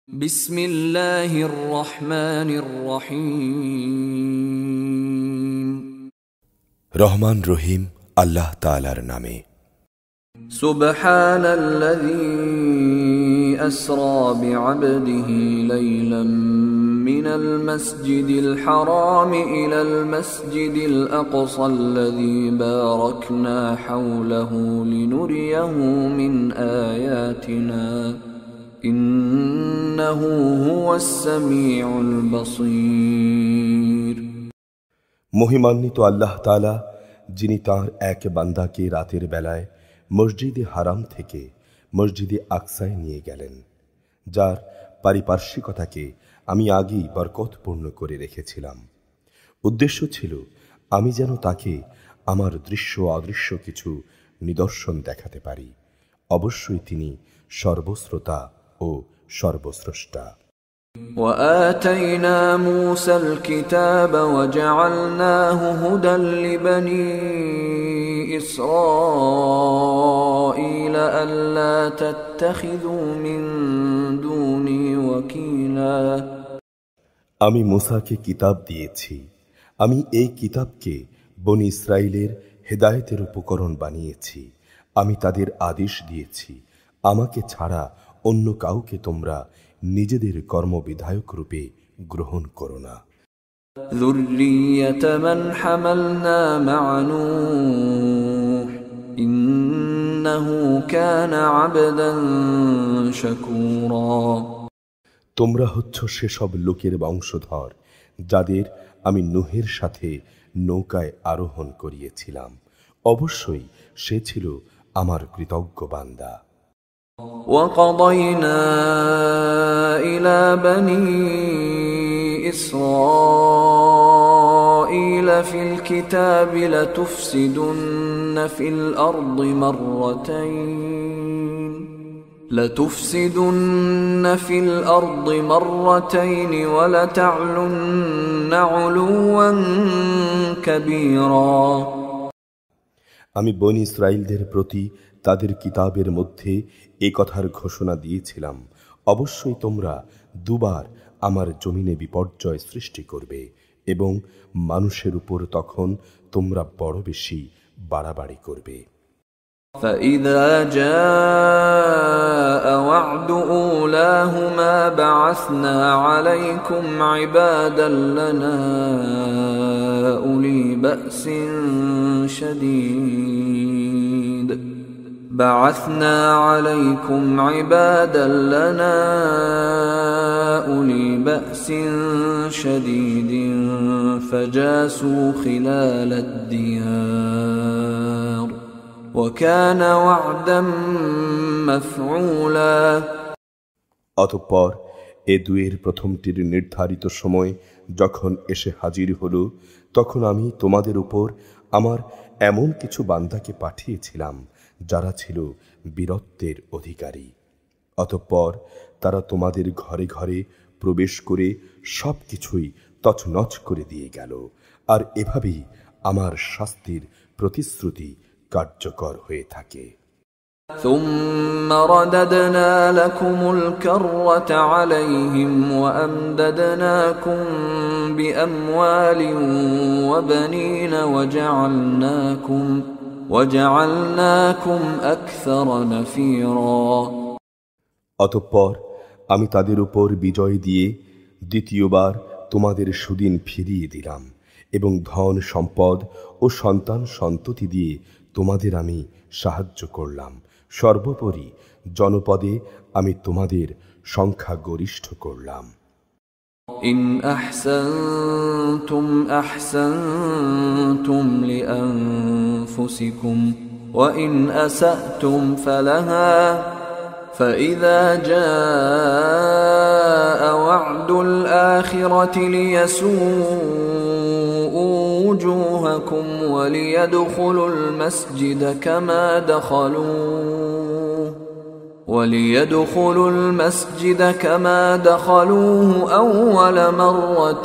বিসমিল্লাহির রহমানির রহিম। রহমান রহিম আল্লাহ তাআলার নামে। সুবহানাল্লাযী আসরা বিআবদিহি লাইলাম মিনাল মাসজিদিল হারাম ইলাল মাসজিদিল আকসাল্লাযী বারাকনা হাওলাহু লিনুরিয়াহু মিন আয়াতিনা ইন্নাহু হুয়াস সামিউল বাসীর। মহিমান্বিত আল্লাহ তাআলা, যিনি তাঁর এক বান্দাকে রাতের বেলায় মসজিদে হারাম থেকে মসজিদে আকসায় নিয়ে গেলেন, যার পারিপার্শ্বিকতাকে আমি আগেই বরকতপূর্ণ করে রেখেছিলাম। উদ্দেশ্য ছিল আমি যেন তাকে আমার দৃশ্য অদৃশ্য কিছু নিদর্শন দেখাতে পারি। অবশ্যই তিনি সর্বশ্রোতা ও সর্বস্রষ্টা। وآتينا موسى الكتاب وجعلناه هدى لبني إسرائيل ألا تتخذوا من دوني وكيلا। আমি মুসাকে কিতাব দিয়েছি। আমি এই কিতাবকে বনি ইসরাইলের হেদায়েতের উপকরণ বানিয়েছি। আমি তাদের আদেশ দিয়েছি, আমাকে ছাড়া অন্য কাউকে তোমরা নিজেদের কর্মবিধায়ক রূপে গ্রহণ করো না। ذُرِّيَّةَ مَنْ حَمَلْنَا مَعَ نُوحٍ إِنَّهُ كَانَ عَبْدًا شَكُورًا। তোমরা হচ্ছ সেসব লোকের বংশধর যাদের আমি নূহের সাথে নৌকায় আরোহণ করিয়েছিলাম। অবশ্যই সে ছিল আমার কৃতজ্ঞ বান্দা। وَقَضَيْنَا إِلَى بَنِي إِسْرَائِيلَ فِي الْكِتَابِ لَتُفْسِدُنَّ فِي الْأَرْضِ مَرَّتَيْنِ وَلَتَعْلُنَّ عُلُوًّا كَبِيرًا। আমি বনী ইসরাইলদের প্রতি তাদের কিতাবের মধ্যে এ কথার ঘোষণা দিয়েছিলাম, অবশ্যই তোমরা দুবার আমার জমিনে বিপর্যয় সৃষ্টি করবে এবং মানুষের উপর তখন তোমরা বড় বেশি বাড়াবাড়ি করবে। فَإِذَا جَاءَ وَعْدُ أُولَاهُمَا بَعَثْنَا عَلَيْكُمْ عِبَادًا لَنَا أُولِي بَأْسٍ شَدِيدٍ فَجَاسُوا خِلَالَ الدِّيَارِ وَكَانَ وَعْدًا مَفْعُولًا। অতঃপর এ দুয়ের প্রথমটির নির্ধারিত সময় যখন এসে হাজির হলো, তখন আমি তোমাদের উপর আমার এমন কিছু বান্দাকে পাঠিয়েছিলাম যারা ছিল বীরত্বের অধিকারী। অতঃপর তারা তোমাদের ঘরে ঘরে প্রবেশ করে সব কিছুই তছনছ করে দিয়ে গেল, আর এভাবেই আমার শাস্তির প্রতিশ্রুতি কার্যকর হয়ে থাকে। ثُمَّ رَدَدْنَا لَكُمُ الْكَرَّةَ عَلَيْهِمْ وَأَمْدَدْنَاكُمْ بِأَمْوَالٍ وَبَنِينَ وَجَعَلْنَاكُمْ أَكْثَرَ نَفِيرًا। অতঃপর আমি তাদের উপর বিজয় দিয়ে দ্বিতীয়বার তোমাদের সুদিন ফিরিয়ে দিলাম এবং ধন সম্পদ ও সন্তান সন্ততি দিয়ে তোমাদের আমি সাহায্য করলাম। সর্বোপরি জনপদে আমি তোমাদের সংখ্যা গরিষ্ঠ করলাম। إن أحسنتم أحسنتم لأنفسكم وإن أسأتم فلها فإذا جاء وعد الآخرة ليسوءوا وجوهكم وليدخلوا المسجد كما دخلوه أول مرة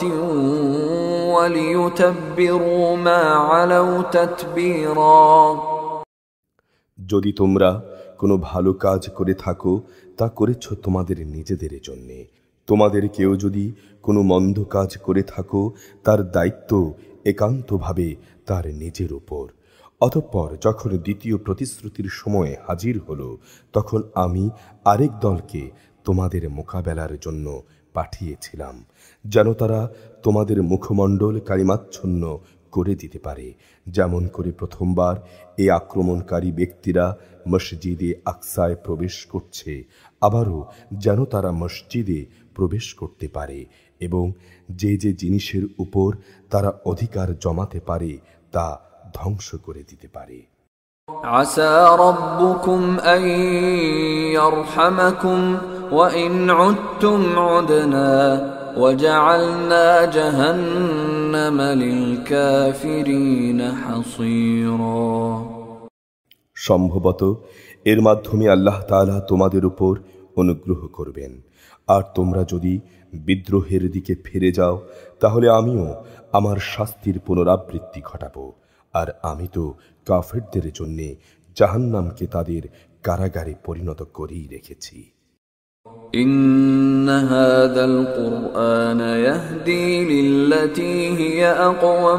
وليتبروا ما علوا تتبيرا। যদি তোমরা কোনো ভালো কাজ করে থাকো তা করেছ তোমাদের নিজেদের জন্যে। তোমাদের কেউ যদি কোনো মন্দ কাজ করে থাকো, তার দায়িত্ব একান্তভাবে তার নিজের উপর। অতঃপর যখন দ্বিতীয় প্রতিশ্রুতির সময় হাজির হলো, তখন আমি আরেক দলকে তোমাদের মোকাবেলার জন্য পাঠিয়েছিলাম, যেন তারা তোমাদের মুখমণ্ডল কালিমাচ্ছন্ন করে দিতে পারে, যেমন করে প্রথমবার এই আক্রমণকারী ব্যক্তিরা মসজিদে আকসায় প্রবেশ করছে, আবারও যেন তারা মসজিদে প্রবেশ করতে পারে এবং যে যে জিনিসের উপর তারা অধিকার জমাতে পারে তা ধ্বংস করে দিতে পারে। আসা রাব্বুকুম আন ইয়ারহামাকুম ওয়া ইন উদতুম উদনা ওয়া জাআলনা জাহান্নামা লিল কাফিরিনা হাসীরা। সম্ভবত এর মাধ্যমে আল্লাহ তাআলা তোমাদের উপর অনুগ্রহ করবেন, আর তোমরা যদি বিদ্রোহের দিকে ফিরে যাও তাহলে আমিও আমার শাস্তির পুনরাবৃত্তি ঘটাবো, আর আমি তো কাফেরদের জন্য জাহান্নামকে তাদের কারাগারে পরিণত করেই রেখেছি। ইন্না হাযাল কুরআন ইয়াহদি লিল্লাতী হিয়া আকওয়াম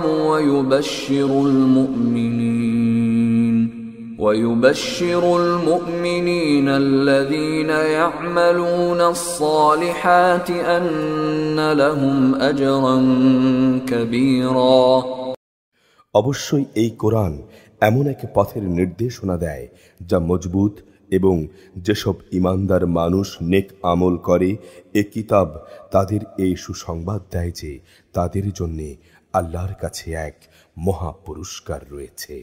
ويبشر المؤمنين الذين يعملون الصالحات أن لهم أجرا كبيرا। অবশ্যই এই কোরআন এমন এক পথের নির্দেশনা দেয় যা মজবুত, এবং যেসব ঈমানদার মানুষ নেক আমল করে এ কিতাব তাদের এই সুসংবাদ দেয় যে তাদের জন্য আল্লাহর কাছে এক মহা পুরস্কার রয়েছে।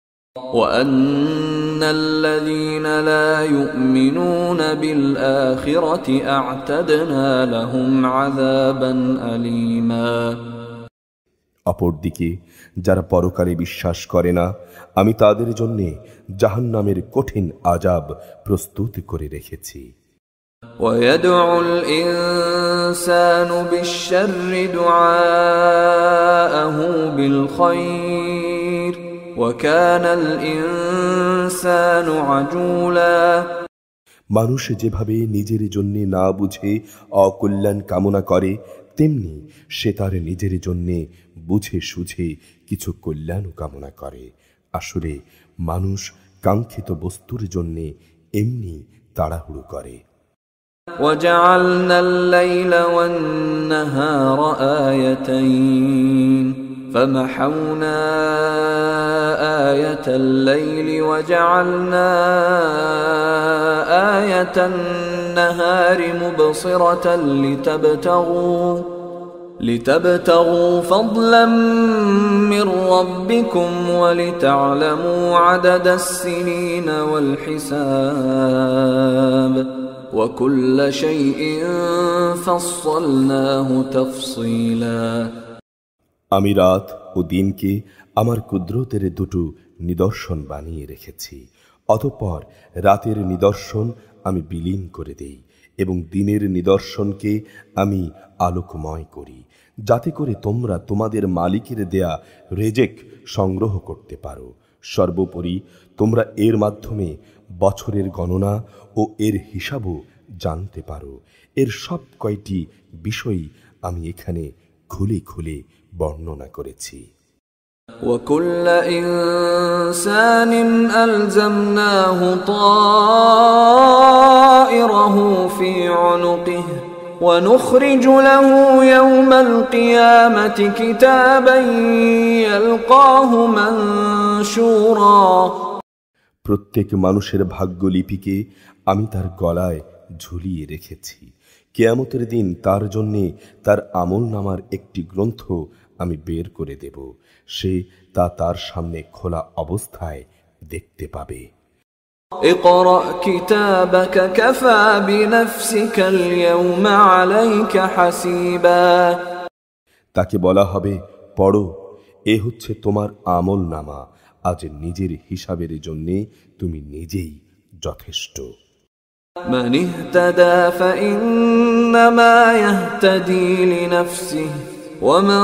وأن الذين لا يؤمنون بالآخرة أعتدنا لهم عذابا أليما। অপরদিকে যারা পরকালে বিশ্বাস করে না, আমি তাদের জন্য জাহান্নামের কঠিন আযাব প্রস্তুত করে রেখেছি। ويدعو الإنسان بالشر دعاءه بالخير وكان الإنسان عجولا। মানুষ যেভাবে নিজের জন্য না বুঝে অকল্যাণ কামনা করে, তেমনি সে তার নিজের জন্য বুঝে সুঝে কিছু কল্যাণ কামনা করে। আসলে মানুষ কাঙ্ক্ষিত বস্তুর জন্য এমনি তাড়াহুড়ো করে। وجعلنا الليل والنهار آيتين فمحونا آية الليل وجعلنا آية النهار مبصرة لتبتغوا فضلا من ربكم ولتعلموا عدد السنين والحساب وكل شيء فصلناه تفصيلا। আমি রাত ও দিনকে আমার কুদরতের দুটো নিদর্শন বানিয়ে রেখেছি। অতঃপর রাতের নিদর্শন আমি বিলীন করে দেই এবং দিনের নিদর্শনকে আমি আলোকময় করি, যাতে করে তোমরা তোমাদের মালিকের দেয়া রেজেক সংগ্রহ করতে পারো। সর্বোপরি তোমরা এর মাধ্যমে বছরের গণনা ও এর হিসাবও জানতে পারো। এর সব কয়টি বিষয় আমি এখানে খুলে খুলে বর্ণনা করেছি। وكل إنسان ألزمناه طائره في عنقه ونخرج له يوم القيامة كتابا يلقاه منشورا। প্রত্যেক মানুষের ভাগ্যলিপিকে আমি তার গলায় ঝুলিয়ে রেখেছি। কিয়ামতের দিন তার জন্যে তার আমলনামার একটি গ্রন্থ আমি বের করে দেব, সে তা তার সামনে খোলা অবস্থায় দেখতে পাবে। اقرأ كتابك كفى بنفسك اليوم عليك حسيبا। তাকে বলা হবে, পড়ো, এ হচ্ছে তোমার আমলনামা, আজ নিজের হিসাবের জন্যে তুমি নিজেই যথেষ্ট। من اهتدى فإنما يهتدي لنفسه ومن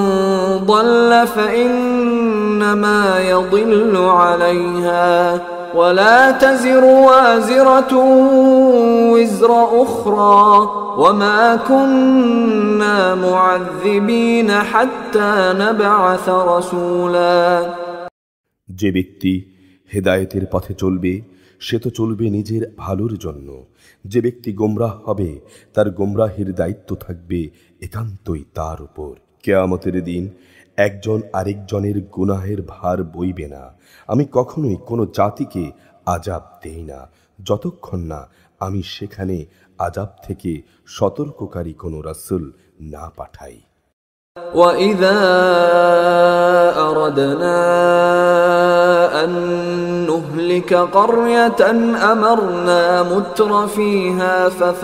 ضل فإنما يضل عليها ولا تزر وازرة وزر أخرى وما كنا معذبين حتى نبعث رسولا। যে ব্যক্তি হেদায়েতের পথে চলবে সে তো চলবে নিজের ভালোর জন্য, যে ব্যক্তি গোমরাহ হবে তার গোমরাহের দায়িত্ব থাকবে একান্তই তার উপর। কিয়ামতের দিন একজন আরেকজনের গুনাহের ভার বইবে না। আমি কখনোই কোনো জাতিকে আযাব দেই না যতক্ষণ না আমি সেখানে আযাব থেকে সতর্ককারী কোনো রাসূল না পাঠাই। وَإِذَا أَرَدْنَا أَن نُّهْلِكَ قَرْيَةً أَمَرْنَا مُتْرَ فِيهَا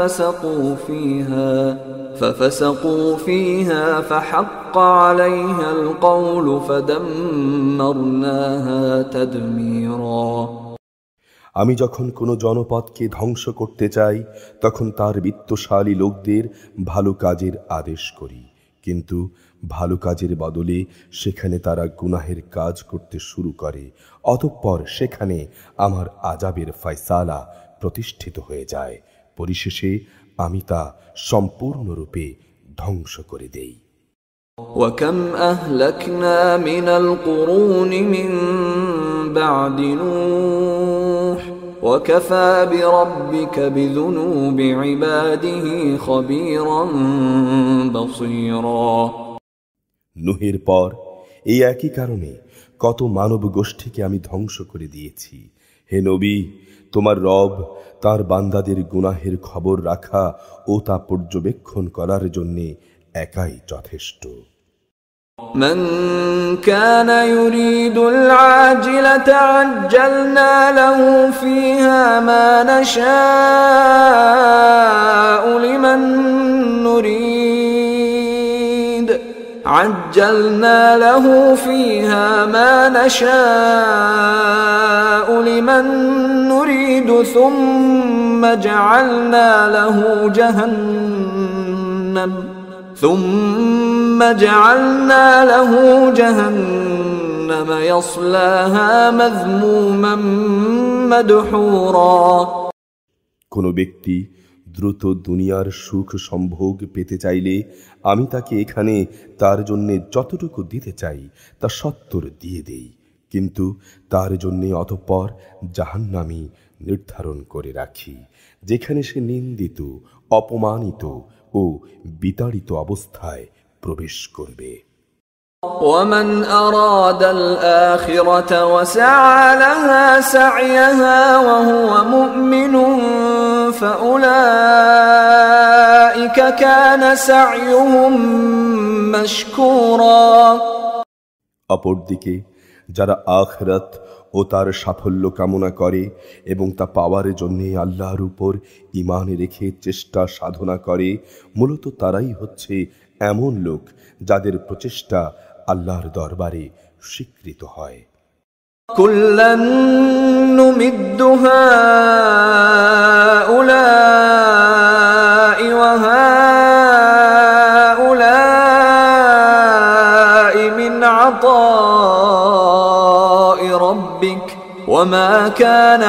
فَفَسَقُوا فِيهَا فَحَقَّ عَلَيْهَا الْقَوْلُ فَدَمَّرْنَاهَا تَدْمِيرًا। আমি যখন কোনো জনপদকে ধ্বংস করতে চাই তখন তার বিত্তশালী লোকদের ভালো কাজের আদেশ করি, কিন্তু ভালো কাজের বদলে সেখানে তারা গুনাহের কাজ করতে শুরু করে। অতঃপর সেখানে আমার আযাবের ফয়সালা প্রতিষ্ঠিত হয়ে যায়। পরিশেষে আমি তা সম্পূর্ণরূপে ধ্বংস করে দেই। وَكَمْ أَهْلَكْنَا مِنَ الْقُرُونِ مِنْ بَعْدِ نُوحٍ وَكَفَى بِرَبِّكَ بِذُنُوبِ عِبَادِهِ خَبِيرًا بَصِيرًا। নূহের পর এই একই কারণে কত মানব গোষ্ঠীকে আমি ধ্বংস করে দিয়েছি। হে নবী, তোমার রব তার বান্দাদের গুনাহের খবর রাখা ও তা পর্যবেক্ষণ করার জন্যে একাই যথেষ্ট। من كان يريد العاجلة عجلنا له فيها ما نشاء لمن نريد ثم جعلنا له جهنم يصلاها مذموما مدحورا। কোন ব্যক্তি দ্রুত দুনিয়ার সুখ সম্ভোগ পেতে চাইলে আমি তাকে এখানে তার জন্য যতটুকু দিতে চাই তা সত্তর দিয়ে দেই, কিন্তু তার জন্য অতঃপর জাহান্নামী নির্ধারণ করে রাখি, যেখানে সে নিন্দিত, অপমানিত ও বিতাড়িত অবস্থায় প্রবেশ করবে। ومن أراد الآخرة وسعى لها سعيها وهو مؤمن فأولئك كان سعيهم مشكورا। অপরদিকে যারা আখিরাত ও তার সাফল্য কামনা করে এবং তা পাওয়ার জন্য আল্লাহর উপর ঈমান রেখে চেষ্টা সাধনা করে, মূলত তারাই হচ্ছে এমন লোক যাদের প্রচেষ্টা আল্লাহর দরবারে স্বীকৃত হয়। কুল্লান নুমিদ্দু হাউলাই ওয়া হাউলাই মিন আতাই রাব্বিক ওয়া মা কানা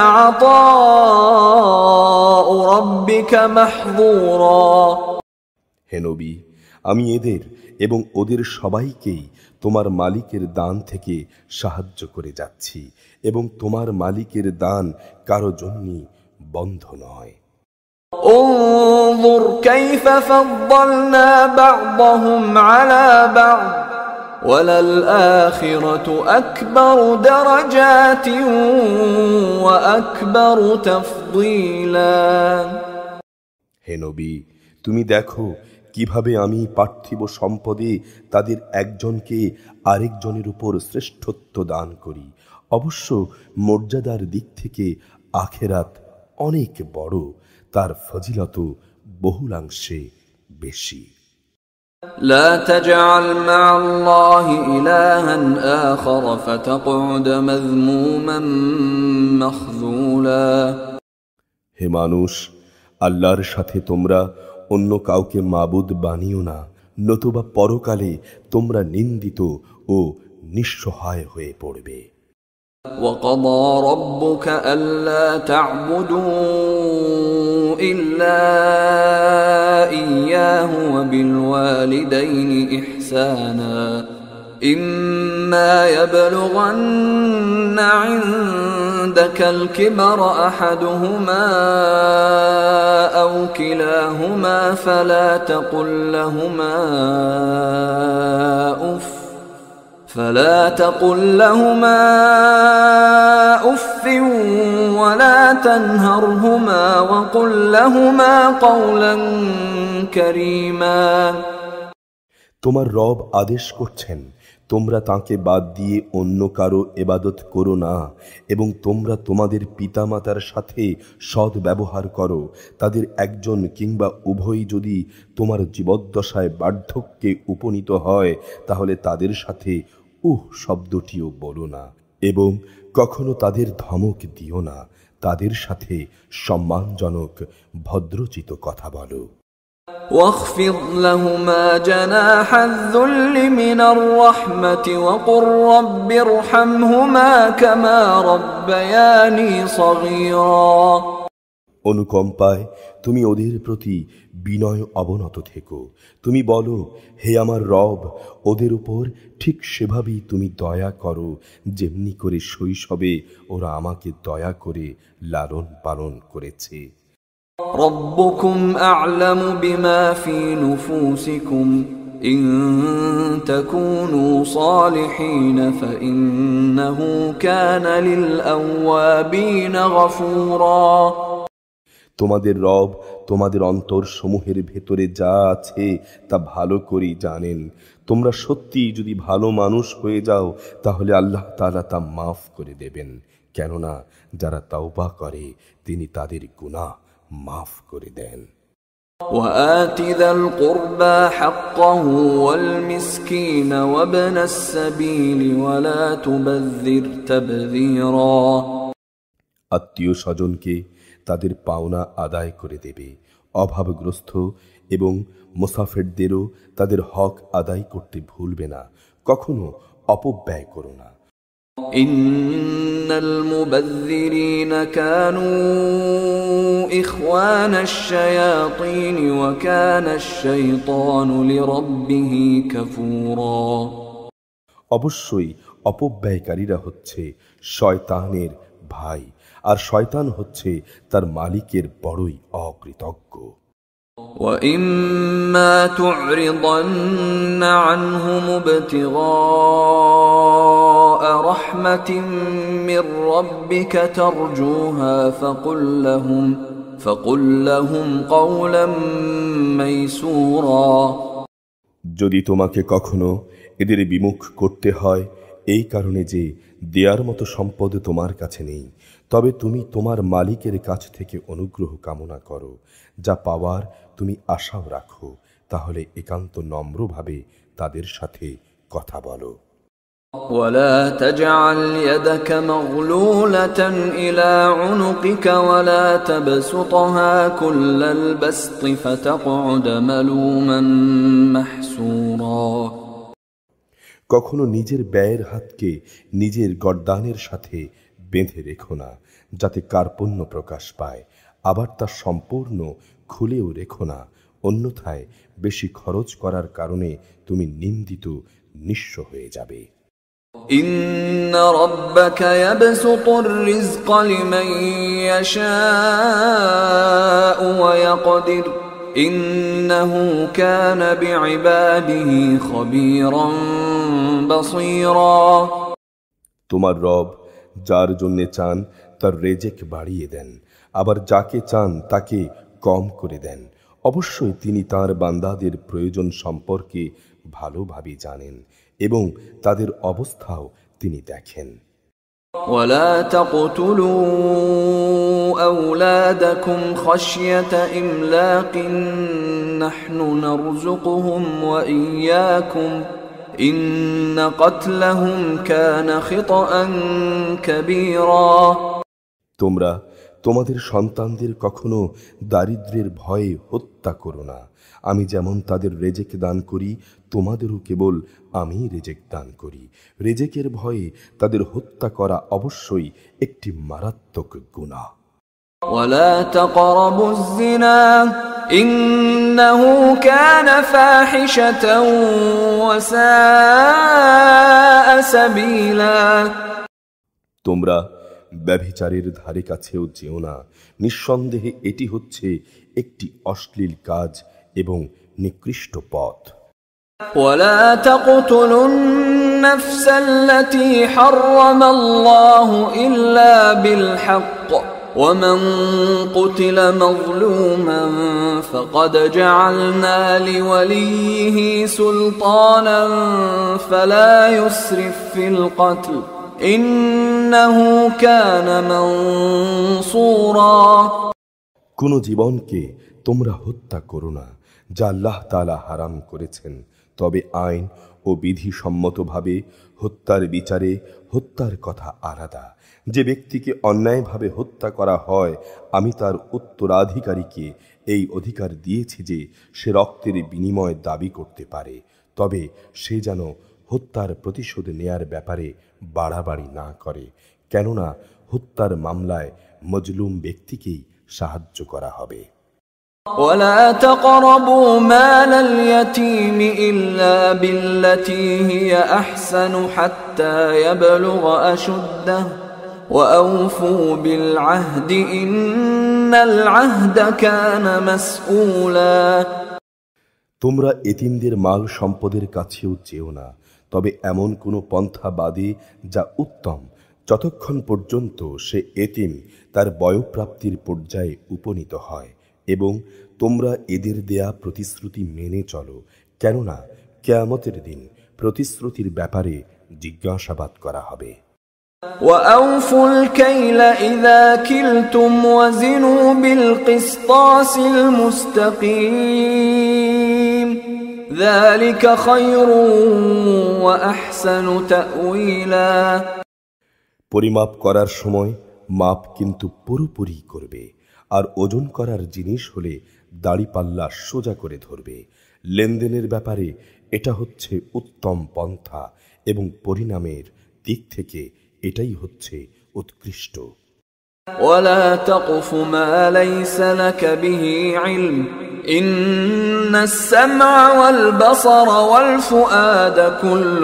আতাউ রাব্বিকা মাহযুরা। হে নবী, আমি এদের এবং ওদের সবাইকেই তোমার মালিকের দান থেকে সাহায্য করে যাচ্ছি এবং তোমার মালিকের দান কারো জন্যই বন্ধ নয়। انظر كيف فضلنا بعضهم على بعض وللآخرة أكبر درجات وأكبر تفضيلا। হে নবী, তুমি দেখো কিভাবে আমি পার্থিব সম্পদে তাদের একজনকে আরেকজনের উপর শ্রেষ্ঠত্ব দান করি। অবশ্য মর্যাদার দিক থেকে আখিরাত অনেক বড়, তার ফজিলত বহুলাংশে বেশি। لا تجعل مع الله إلها آخر فتقعد مذموما مخذولا। হে মানুষ, আল্লাহর সাথে তোমরা অন্য কাউকে মাবুদ বানিও না, নতুবা পরকালে তোমরা নিন্দিত ও নিঃসহায় হয়ে পড়বে। وقضى ربك ألا تعبدوا إلا إياه وبالوالدين إحسانا إما يبلغن عندك الكبر أحدهما أو كلاهما فلا تقل لهما أف ولا تنهرهما وقل لهما قولا كريما। তোমার রব আদেশ করছেন, তোমরা তাঁকে বাদ দিয়ে অন্য কারো ইবাদত করো না এবং তোমরা তোমাদের পিতামাতার সাথে সৎ ব্যবহার করো। তাদের একজন কিংবা উভয়ই যদি তোমার জীবদ্দশায় বার্ধক্যে উপনীত হয় তাহলে তাদের সাথে শব্দটিও বলো না এবং কখনো তাদের ধমক দিও না। তাদের সাথে সম্মানজনক ভদ্রচিত কথা বলো। واخفض لهما جناح الذل من الرحمة وقل رب ارحمهما كما ربياني صغيرا। অনুকম্পায় তুমি ওদের প্রতি বিনয় অবনত থেকো। তুমি বলো, হে আমার রব, ওদের উপর ঠিক সেভাবেই তুমি দয়া করো যেমনি করে শৈশবে ওরা আমাকে দয়া করে লালন পালন করেছে। ربكم أعلم بما في نفوسكم إن تكونوا صالحين فإنه كان للأوابين غفورا। তোমাদের রব তোমাদের অন্তর সমূহের ভেতরে যা আছে তা ভালো করেই জানেন। তোমরা সত্যি যদি ভালো মানুষ হয়ে যাও তাহলে আল্লাহ তাআলা তা মাফ করে দেবেন, কেননা যারা তাওবা করে তিনি তাদের গুনাহ মাফ করে দেন। وآت ذا القربى حقه والمسكين وابن السبيل ولا تبذر تبذيرا। আত্মীয় স্বজনকে তাদের পাওনা আদায় করে দেবে, অভাবগ্রস্ত এবং মুসাফিরদেরও তাদের হক আদায় করতে ভুলবে না, কখনো অপব্যয় করো না। إن المبذرين كانوا إخوان الشياطين وكان الشيطان لربه كفورا। অবশ্যই অপব্যয়কারীরা হচ্ছে শয়তানের ভাই, আর শয়তান হচ্ছে তার মালিকের বড়ই অকৃতজ্ঞ। وَإِمَّا تُعْرِضَنَّ عَنْهُمُ ابْتِغَاءَ رَحْمَةٍ مِّن رَّبِّكَ تَرْجُوهَا فَقُل لَّهُمْ قَوْلًا مَّيْسُورًا। যদি তোমাকে কখনো এদের বিমুখ করতে হয় এই কারণে যে দেয়ার মতো সম্পদ তোমার কাছে নেই, তবে তুমি তোমার মালিকের কাছ থেকে অনুগ্রহ কামনা করো, যা পাওয়ার তুমি আশাও রাখো, তাহলে একান্ত নম্রভাবে তাদের সাথে কথা বলো। ولا تجعل يدك مغلولة إلى عنقك ولا تبسطها كل البسط فتقعد ملوما محسورا। কখনো নিজের ব্যয়ের হাতকে নিজের গর্দানের সাথে বেঁধে রেখো না যাতে কার্পণ্য প্রকাশ পায়, আবার তা সম্পূর্ণ খুলেও রেখো না, অন্যথায় বেশি খরচ করার কারণে তুমি নিন্দিত নিঃস্ব হয়ে যাবে। إن ربك يبسط الرزق لمن يشاء ويقدر إنه كان بعباده خبيرا بصيرا। তোমার রব যার জন্য চান তার রেজেক বাড়িয়ে দেন, আবার যাকে চান তাকে কম করে দেন। অবশ্যই তিনি তার বান্দাদের প্রয়োজন সম্পর্কে ভালোভাবে জানেন এবং তাদের অবস্থাও তিনি দেখেন। ولا تقتلوا أولادكم خشية إملاق نحن نرزقهم وإياكم إن قتلهم كان خطأ كبيرا। তোমরা তোমাদের সন্তানদের কখনো দারিদ্র্যের ভয়ে হত্যা করো না। আমি যেমন তাদের রেজেক দান করি, তোমাদেরও কেবল আমি রেজেক দান করি। রেজেকের ভয়ে তাদের হত্যা করা অবশ্যই একটি মারাত্মক গুনাহ। ولا تقربوا الزنا إنه كان فاحشة وساء سبيلا। তোমরা ব্যভিচারের ধারে কাছেও যেও না, নিঃসন্দেহে এটি হচ্ছে একটি অশ্লীল কাজ এবং নিকৃষ্ট পথ। ولا تقتلوا النفس التي حرم الله إلا بالحق ومن قتل مظلوما فقد جعلنا لوليه سلطانا فلا يسرف في القتل إنه كان منصورا। কোন জীবনকে তোমরা হত্যা করো না যা আল্লাহ তাআলা হারাম করেছেন, তবে আইন ও বিধি সম্মতভাবে হত্যার বিচারে হত্যার কথা আলাদা। যে ব্যক্তিকে অন্যায়ভাবে হত্যা করা হয়, আমি তার উত্তরাধিকারীকে এই অধিকার দিয়েছি যে সে রক্তের বিনিময় দাবি করতে পারে, তবে সে যেন হত্যার প্রতিশোধ নেয়ার ব্যাপারে বাড়াবাড়ি না করে, কেননা হত্যার মামলায় মজলুম ব্যক্তিকেই সাহায্য করা হবে। ولا تقربوا مال اليتيم إلا بالتي هي أحسن حتى يبلغ أشده وأوفوا بالعهد إن العهد كان مسؤولا। তোমরা এতিমদের মাল সম্পদের কাছেও যেও না, তবে এমন কোনো পন্থা বাদে যা উত্তম, যতক্ষণ পর্যন্ত সে এতিম তার বয়ঃপ্রাপ্তির পর্যায়ে উপনীত হয়, এবং তোমরা এদের দেয়া প্রতিশ্রুতি মেনে চলো, কেননা কিয়ামতের দিন প্রতিশ্রুতির ব্যাপারে জিজ্ঞাসাবাদ করা হবে। وأوفوا الكيل إذا كلتم وزنوا بالقسطاس المستقيم ذلك خير وأحسن تأويلا। পরিমাপ করার সময় মাপ কিন্তু পুরোপুরি করবে, আর ওজন করার জিনিস হলে দাড়িপাল্লা সোজা করে ধরবে। লেনদেনের ব্যাপারে এটা হচ্ছে উত্তম পন্থা, এবং পরিণামের দিক থেকে এটাই হচ্ছে উৎকৃষ্ট। ولا تقف ما ليس لك به علم إن السمع والبصر والفؤاد كل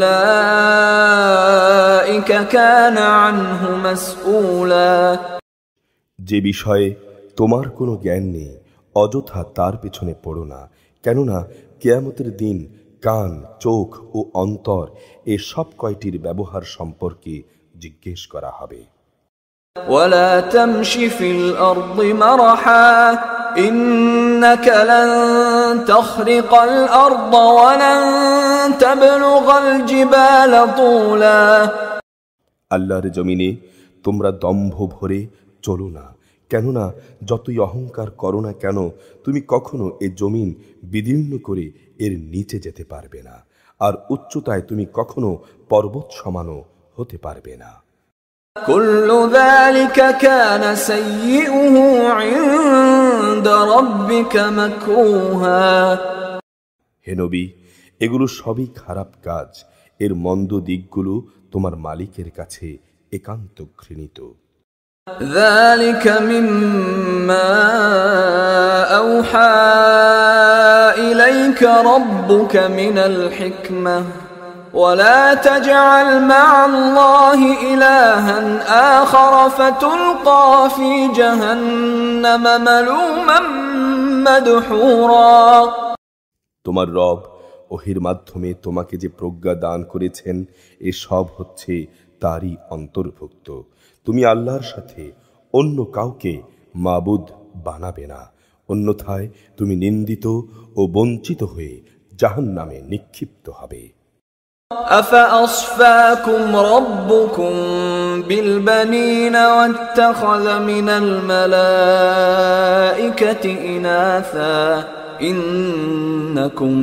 أولئك كان عنه مسؤولا। যে বিষয়ে তোমার কোনো জ্ঞান নেই, অযথা তার পেছনে পড়ো না, কেননা কিয়ামতের দিন কান, চোখ ও অন্তর এ সব কয়টির ব্যবহার সম্পর্কে জিজ্ঞেস করা হবে। ولا تمش في الأرض مرحا إنك لن تخرق الأرض ولن تبلغ الجبال طولا। আল্লাহর জমিনে তোমরা দম্ভ ভরে চলো না, কেননা যতই অহংকার করো না কেন তুমি কখনো এ জমিন বিদীর্ণ করে এর নিচে যেতে পারবে না, আর উচ্চতায় তুমি কখনো পর্বত সমানও হতে পারবে না। كل ذلك كان سيئه عند ربك مكروها। হে নবী, এগুলো সবই খারাপ কাজ, এর মন্দ দিকগুলো তোমার মালিকের কাছে একান্ত ঘৃণিত। ذلك مما أوحى إليك ربك من الحكمة ولا تجعل مع الله إلها آخر فتلقى في جهنم ملوما مدحورا। তোমার রব ওহির মাধ্যমে তোমাকে যে প্রজ্ঞা দান করেছেন, এসব হচ্ছে তারই অন্তর্ভুক্ত। তুমি আল্লাহর সাথে অন্য কাউকে মাবুদ বানাবে না, অন্যথায় তুমি নিন্দিত ও বঞ্চিত হয়ে জাহান্নামে নিক্ষিপ্ত হবে। أفأصفاكم ربكم بالبنين واتخذ من الملائكة إناثا إنكم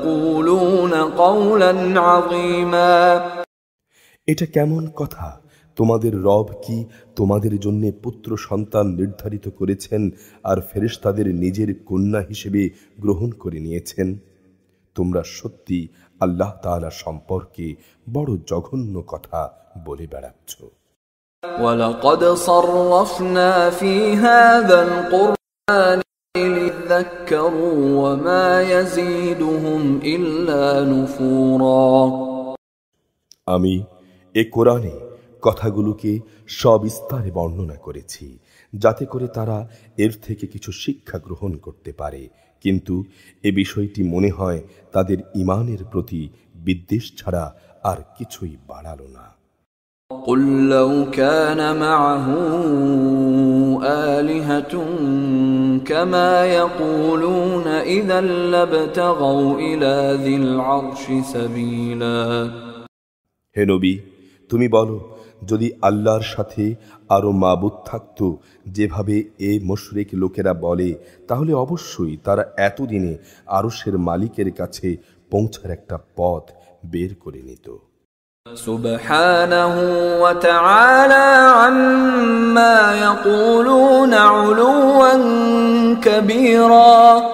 لتقولون قولا عظيما। এটা কেমন কথা? তোমাদের রব কি তোমাদের জন্য পুত্র সন্তান নির্ধারিত করেছেন আর ফেরেশতাদের নিজের কন্যা হিসেবে গ্রহণ করে নিয়েছেন? তোমরা সত্যি আল্লাহ তাআলা সম্পর্কে বড় জঘন্য কথা বলে বেড়াচ্ছ। وَلَقَدْ صَرَّفْنَا فِي هَذَا الْقُرْآنِ لِيَذَّكَّرُوا وَمَا يَزِيدُهُمْ إِلَّا نُفُورًا। আমি এ কোরআনে কথাগুলোকে সবিস্তারে বর্ণনা করেছি যাতে করে তারা এর থেকে কিছু শিক্ষা গ্রহণ করতে পারে, কিন্তু এ বিষয়টি মনে হয় তাদের ঈমানের প্রতি বিদ্বেষ ছাড়া আর কিছুই বাড়ালো না। قُلْ لَوْ كَانَ مَعَهُ آلِهَةٌ كَمَا يَقُولُونَ إِذًا لَابْتَغَوْا إِلَى ذِي الْعَرْشِ سَبِيلًا। হে নবী, তুমি বলো, যদি আল্লাহর সাথে আরো মাবুদ থাকত যেভাবে এ মুশরিক লোকেরা বলে, তাহলে অবশ্যই তারা এতদিনে আরশের মালিকের কাছে পৌঁছার একটা পথ বের করে নিত। সুবহানাহু ওয়া তাআলা আম্মা ইয়াকুলুনা উলুওয়ান কাবীরা।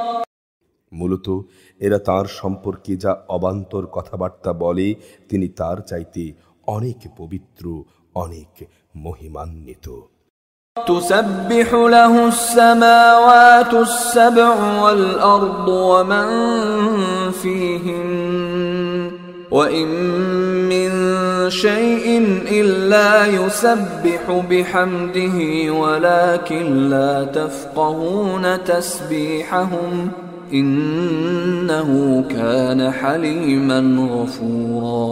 মূলত এরা তার সম্পর্কে যা অবান্তর কথাবার্তা বলে তিনি তার চাইতে অনেক পবিত্র, অনেক মহিমান্বিত। তুসাব্বিহু লাহুস সামাওয়াতুস সাব'ু ওয়াল আরদু ওয়া মান ফীহিন ওয়া ইন মিন শাইইন ইল্লা ইউসাব্বিহু বিহামদিহি ওয়ালাকিন লা তাফকাহুনা তাসবিহাহুম ইন্নাহু কানা হালিমান গফুরা।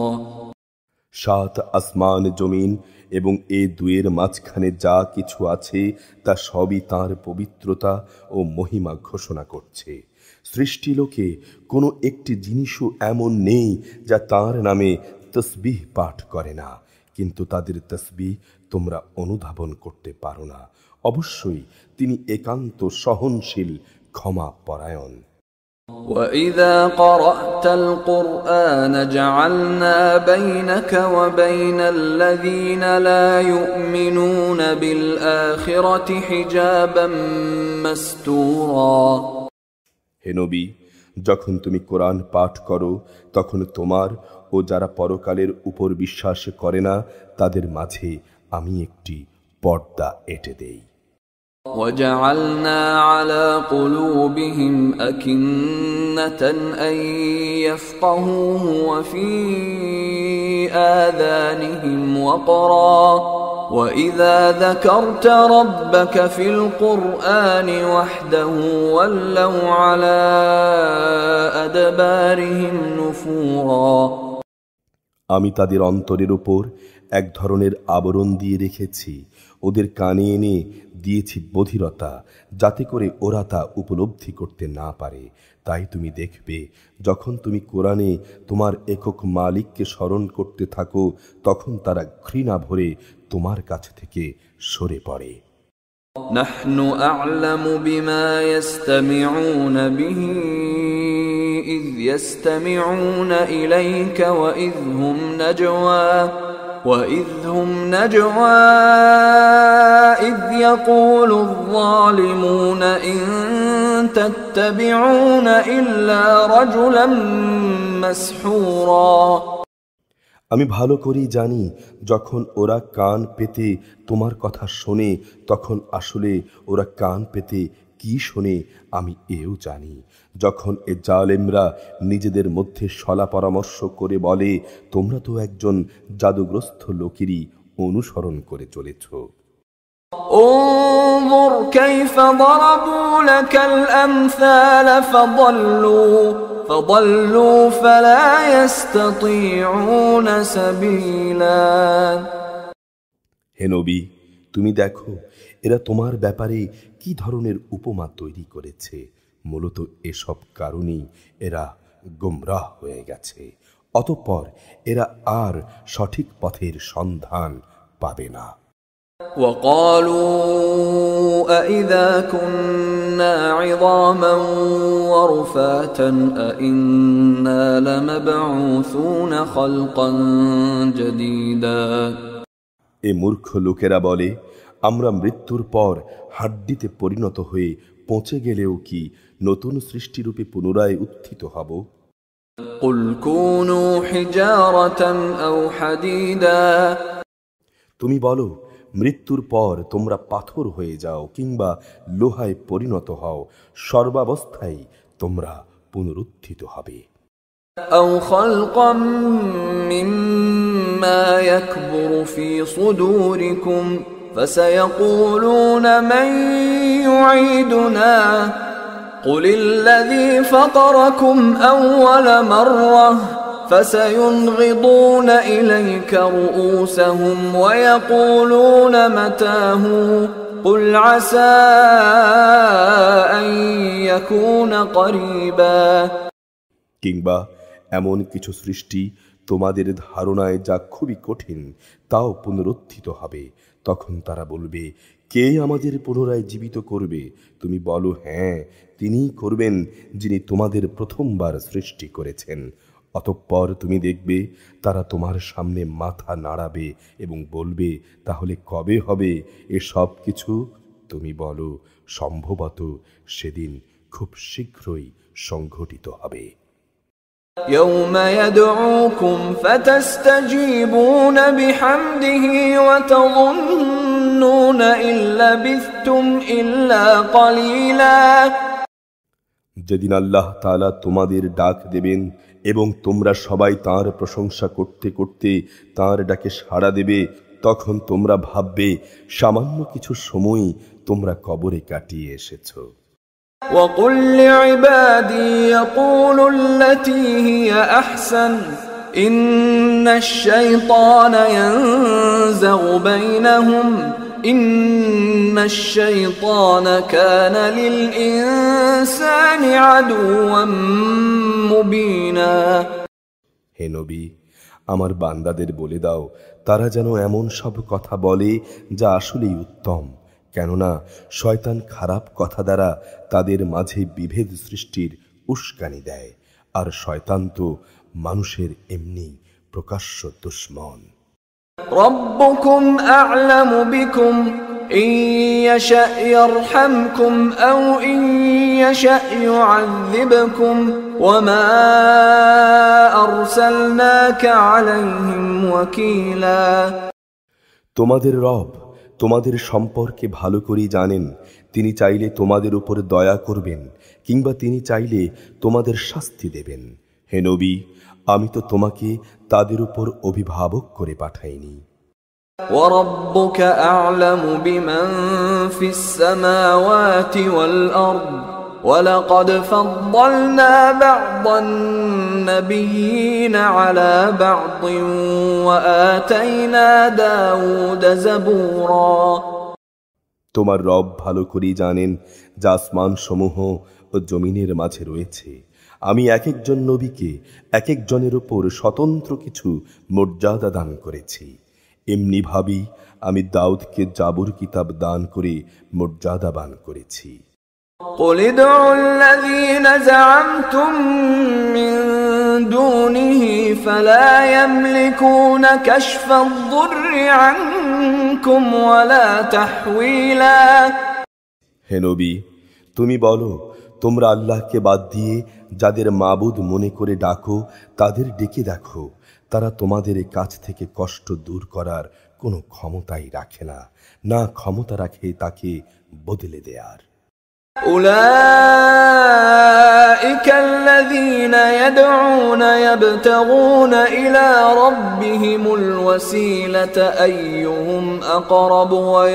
সাত আসমান, জমিন এবং এ দুয়ের মাঝখানে যা কিছু আছে তা সবই তাঁর পবিত্রতা ও মহিমা ঘোষণা করছে। সৃষ্টিলোকে কোনো একটি জিনিসও এমন নেই যা তাঁর নামে তসবিহ পাঠ করে না, কিন্তু তাদের তসবিহ তোমরা অনুধাবন করতে পারো না। অবশ্যই তিনি একান্ত সহনশীল, ক্ষমা পরায়ণ। وَإِذَا قَرَأْتَ الْقُرْآنَ جَعَلْنَا بَيْنَكَ وَبَيْنَ الَّذِينَ لَا يُؤْمِنُونَ بِالْآخِرَةِ حِجَابًا مَسْتُورًا। হে নবী, যখন তুমি কোরআন পাঠ করো তখন তোমার ও যারা পরকালের উপর বিশ্বাস করে না তাদের মাঝে আমি একটি পর্দা এঁটে দেই। وَجَعَلْنَا عَلَى قُلُوبِهِمْ أَكِنَّةً أَن يَفْقَهُوهُ وَفِي آذَانِهِمْ وَقْرًا وَإِذَا ذَكَرْتَ رَبَّكَ فِي الْقُرْآنِ وَحْدَهُ وَلَّوْا عَلَى أَدْبَارِهِمْ نُفُورًا। আমি তাদের অন্তরের উপর এক ধরনের আবরণ দিয়ে রেখেছি, ওদের কানে এনে দিয়েছি বধিরতা, যাতে করে ওরা তা উপলব্ধি করতে না পারে। তাই তুমি দেখবে যখন তুমি কোরআনে তোমার একক মালিককে স্মরণ করতে থাকো তখন তারা ঘৃণা ভরে তোমার কাছ থেকে সরে পড়ে। নাহনু আ'লামু বিমা ইস্তামিউনা বিহি ইয ইস্তামিউনা ইলাইকা ওয়া ইয হুম নাজওয়া إذ يقول الظالمون إن تتبعون إلا رجلا مسحورا। আমি ভালো করেই জানি যখন ওরা কান পেতে তোমার কথা শোনে তখন আসলে ওরা কান পেতে কি শোনে আমি এও জানি। যখন এ জালেমরা নিজেদের মধ্যে সলা পরামর্শ করে বলে তোমরা তো একজন জাদুগ্রস্ত লোকেরই অনুসরণ করে চলেছ। انظر كيف ضربوا لك الأمثال فضلوا فلا يستطيعون سبيلا। হে নবী, তুমি দেখো এরা তোমার ব্যাপারে কি ধরনের উপমা তৈরি করেছে। মূলত এসব কারণেই এরা গোমরাহ হয়ে গেছে, অতঃপর এরা আর সঠিক পথের সন্ধান পাবে না। وقالوا أإذا كنا عظاما ورفاتا أإنا لمبعوثون خلقا جديدا। এ মূর্খ লোকেরা বলে, আমরা মৃত্যুর পর হাড্ডিতে পরিণত হয়ে পচে গেলেও কি নতুন সৃষ্টিরূপে পুনরায় উত্থিত হব? قُلْ كُونُوا حِجَارَةً أَوْ حَدِيدًا তুমি বলো, মৃত্যুর পর তোমরা পাথর হয়ে যাও কিংবা লোহায় পরিণত হও, সর্বাবস্থায় তোমরা পুনরুত্থিত হবে। أَوْ خَلْقًا مِّمَّا يَكْبُرُ فِي صُدُورِكُمْ فَسَيَقُولُونَ مَن يُعِيدُنَا قُلِ الَّذِي فَطَرَكُمْ أَوَّلَ مَرَّةٍ فَسَيُنْغِضُونَ إِلَيْكَ رُءُوسَهُمْ وَيَقُولُونَ مَتَىٰ قُلْ عَسَىٰ أَن يَكُونَ قَرِيبًا কিংবা এমন কিছু সৃষ্টি তোমাদের ধারণায় যা খুবই কঠিন, তাও পুনরুত্থিত হবে। তখন তারা বলবে, কে আমাদের পুনরায় জীবিত করবে? তুমি বলো, হ্যাঁ, তিনিই করবেন, যিনি তোমাদের প্রথমবার সৃষ্টি করেছেন। অতঃপর তুমি দেখবে তারা তোমার সামনে মাথা নাড়াবে এবং বলবে, তাহলে কবে হবে এসব কিছু? তুমি বলো, সম্ভবত সেদিন খুব শীঘ্রই সংঘটিত হবে। يَوْمَ يَدْعُوكُمْ فَتَسْتَجِيبُونَ بِحَمْدِهِ وَتَظُنُّونَ إِن لَّبِثْتُمْ إِلَّا قَلِيلًا যেদিন আল্লাহ তাআলা তোমাদের ডাক দেবেন এবং তোমরা সবাই তাঁর প্রশংসা করতে করতে তাঁর ডাকে সাড়া দেবে, তখন তোমরা ভাববে সামান্য কিছু সময় তোমরা কবরে কাটিয়ে এসেছো। وَقُل لِّعِبَادِي يَقُولُوا الَّتِي هِيَ أَحْسَنُ إِنَّ الشَّيْطَانَ يَنزَغُ بَيْنَهُمْ إِنَّ الشَّيْطَانَ كَانَ لِلْإِنسَانِ عَدُوًّا مُّبِينًا হে নবী, আমার বান্দাদের বলে দাও, তারা যেন এমন সব কথা বলে যা আসলেই উত্তম, কেননা শয়তান খারাপ কথা দ্বারা তাদের মাঝে বিভেদ সৃষ্টির উস্কানি দেয়, আর শয়তান তো মানুষের এমনি প্রকাশ্য দুশমন। ربكم أعلم بكم إن يشأ يرحمكم أو إن يشأ يعذبكم وما أرسلناك عليهم وكيلا তোমাদের রব তোমাদের সম্পর্কে ভালো করেই জানেন। তিনি চাইলে তোমাদের উপর দয়া করবেন কিংবা তিনি চাইলে তোমাদের শাস্তি দেবেন। হে নবী, আমি তো তোমাকে তাদের উপর অভিভাবক করে পাঠাইনি। وَرَبُّكَ أَعْلَمُ بِمَن فِي السَّمَاوَاتِ وَالْأَرْضِ وَلَقَدْ فَضَّلْنَا بَعْضَ النَّبِيِّينَ عَلَى بَعْضٍ وَآتَيْنَا دَاوُودَ زَبُورًا তোমার রব ভালো করেই জানেন যা আসমান সমূহ ও জমিনের মাঝে রয়েছে। আমি এক একজন নবীকে এক একজনের উপর স্বতন্ত্র কিছু মর্যাদা দান করেছি। এমনি ভাবি আমি দাউদকে জাবুর কিতাব দান করে মর্যাদাবান করেছি। قُلِ ادْعُوا الَّذِينَ زَعَمْتُم مِّن دُونِهِ فَلَا يَمْلِكُونَ كَشْفَ الضُّرِّ عَنكُمْ وَلَا تَحْوِيلًا হে নবী, তুমি বলো, তোমরা আল্লাহকে বাদ দিয়ে যাদের মাবুদ মনে করে ডাকো, তাদের ডেকে দেখো, তারা তোমাদের কাছ থেকে কষ্ট দূর করার কোনো ক্ষমতাই রাখে না, না ক্ষমতা রাখে তাকে বদলে দেয়ার। أولئك الذين يدعون يبتغون إلى ربهم الوسيلة أيهم أقرب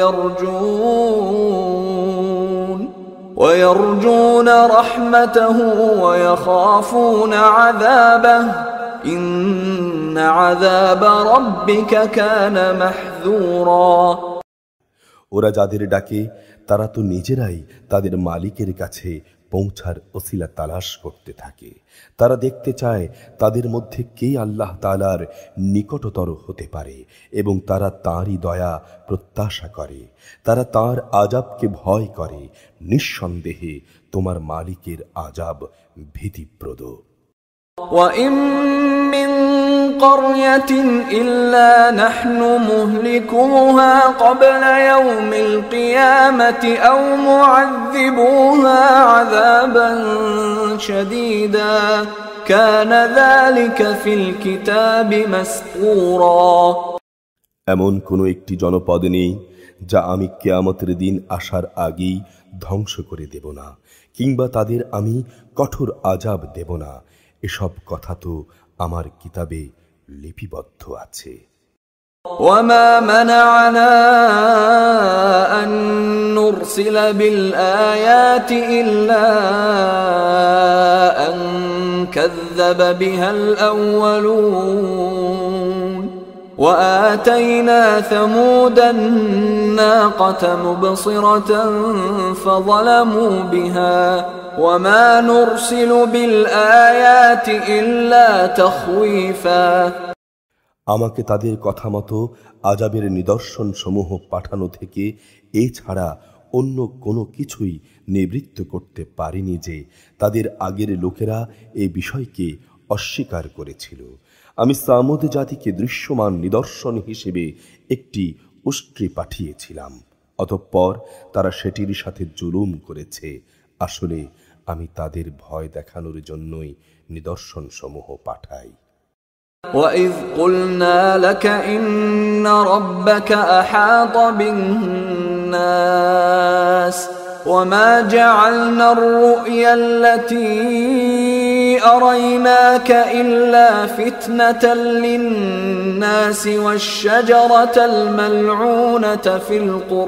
ويرجون رحمته ويخافون عذابه إن عذاب ربك كان محذورا ওরা যাদের ডাকে তারা তো নিজেরাই তাদের মালিকের কাছে পৌঁছার ওসিলা তালাশ করতে থাকে। তারা দেখতে চায় তাদের মধ্যে কে আল্লাহ তাআলার নিকটতর হতে পারে এবং তারা তাঁরই দয়া প্রত্যাশা করে। তারা তাঁর আযাবকে ভয় করে। নিঃসন্দেহে তোমার মালিকের আযাব ভীতিপ্রদ। وإن من قرية إلا نحن مهلكوها قبل يوم القيامة أو معذبوها عذابا شديدا كان ذلك في الكتاب مسطورا। এমন কোনো একটি জনপদ নেই যা আমি কিয়ামতের দিন আসার আগেই ধ্বংস করে দেব না, কিংবা তাদের আমি কঠোর আযাব দেব না। এসব কথা তো আমার কিতাবে লিপিবদ্ধ আছে। وما منعنا أن نرسل بالآيات إلا أن كذب بها الأولون وآتينا ثمود الناقة مبصرة فظلموا بها وما نرسل بالآيات إلا تخويفا। আমাকে তাদের কথা মতো আযাবের নিদর্শন সমূহ পাঠানো থেকে এছাড়া অন্য কোনো কিছুই নিবৃত্ত করতে পারিনি যে তাদের আগের লোকেরা এই বিষয়কে অস্বীকার করেছিল। আমি সামুদ জাতিকে দৃশ্যমান নিদর্শন হিসেবে একটি উষ্ট্রি পাঠিয়েছিলাম, অতঃপর তারা সেটির সাথে জুলুম করেছে। আসলে আমি তাদের ভয় দেখানোর জন্যই নিদর্শন সমূহ পাঠাই। وَإِذْ قُلْنَا لَكَ إِنَّ رَبَّكَ أَحَاطَ بِالنَّاسِ وَمَا جَعَلْنَا الرُّؤْيَا الَّتِي أَرَيْنَاكَ إِلَّا فِتْنَةً لِلنَّاسِ وَالشَّجَرَةَ الْمَلْعُونَةَ فِي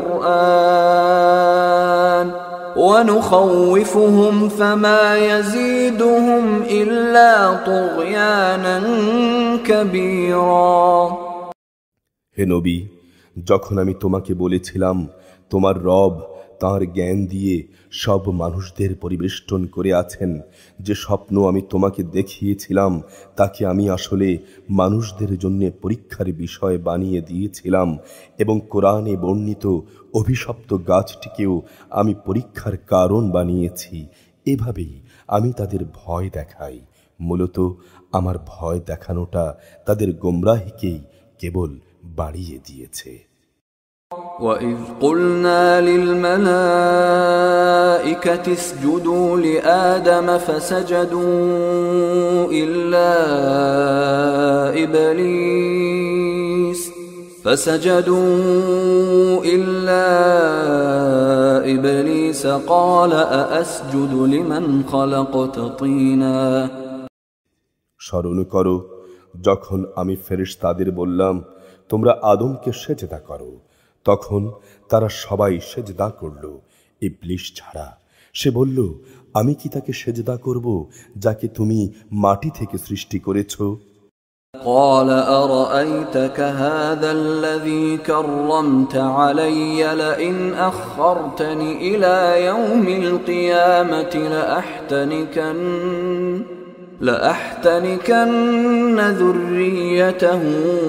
الْقُرْآنِ وَنُخَوِّفُهُمْ فَمَا يَزِيدُهُمْ إِلَّا طُغْيَانًا كَبِيرًا। হে নবী, যখন আমি তোমাকে বলেছিলাম তোমার রব তাঁর জ্ঞান দিয়ে সব মানুষদের পরিবেষ্টন করে আছেন, যে স্বপ্ন আমি তোমাকে দেখিয়েছিলাম তাকে আমি আসলে মানুষদের জন্য পরীক্ষার বিষয় বানিয়ে দিয়েছিলাম, এবং কোরআনে বর্ণিত অভিশপ্ত গাছটিকেও আমি পরীক্ষার কারণ বানিয়েছি। এভাবেই আমি তাদের ভয় দেখাই। মূলত আমার ভয় দেখানোটা তাদের গোমরাহিকেই কেবল বাড়িয়ে দিয়েছে। وَإِذْ قُلْنَا لِلْمَلَائِكَةِ اسْجُدُوا لِآدَمَ فَسَجَدُوا إِلَّا إِبْلِيسَ قَالَ أَأَسْجُدُ لِمَنْ خَلَقْتَ طِينًا। স্মরণ করো যখন আমি ফেরেশতাদের বললাম তোমরা আদমকে সেজদা করো, তখন তারা সবাই সেজদা করল ইবলিস ছাড়া। সে বলল, আমি কি তাকে সেজদা করব যাকে তুমি মাটি থেকে সৃষ্টি করেছো? قال أرأيتك هذا الذي كرمت علي لئن أخرتني إلى يوم القيامة لأحتنكن ذريته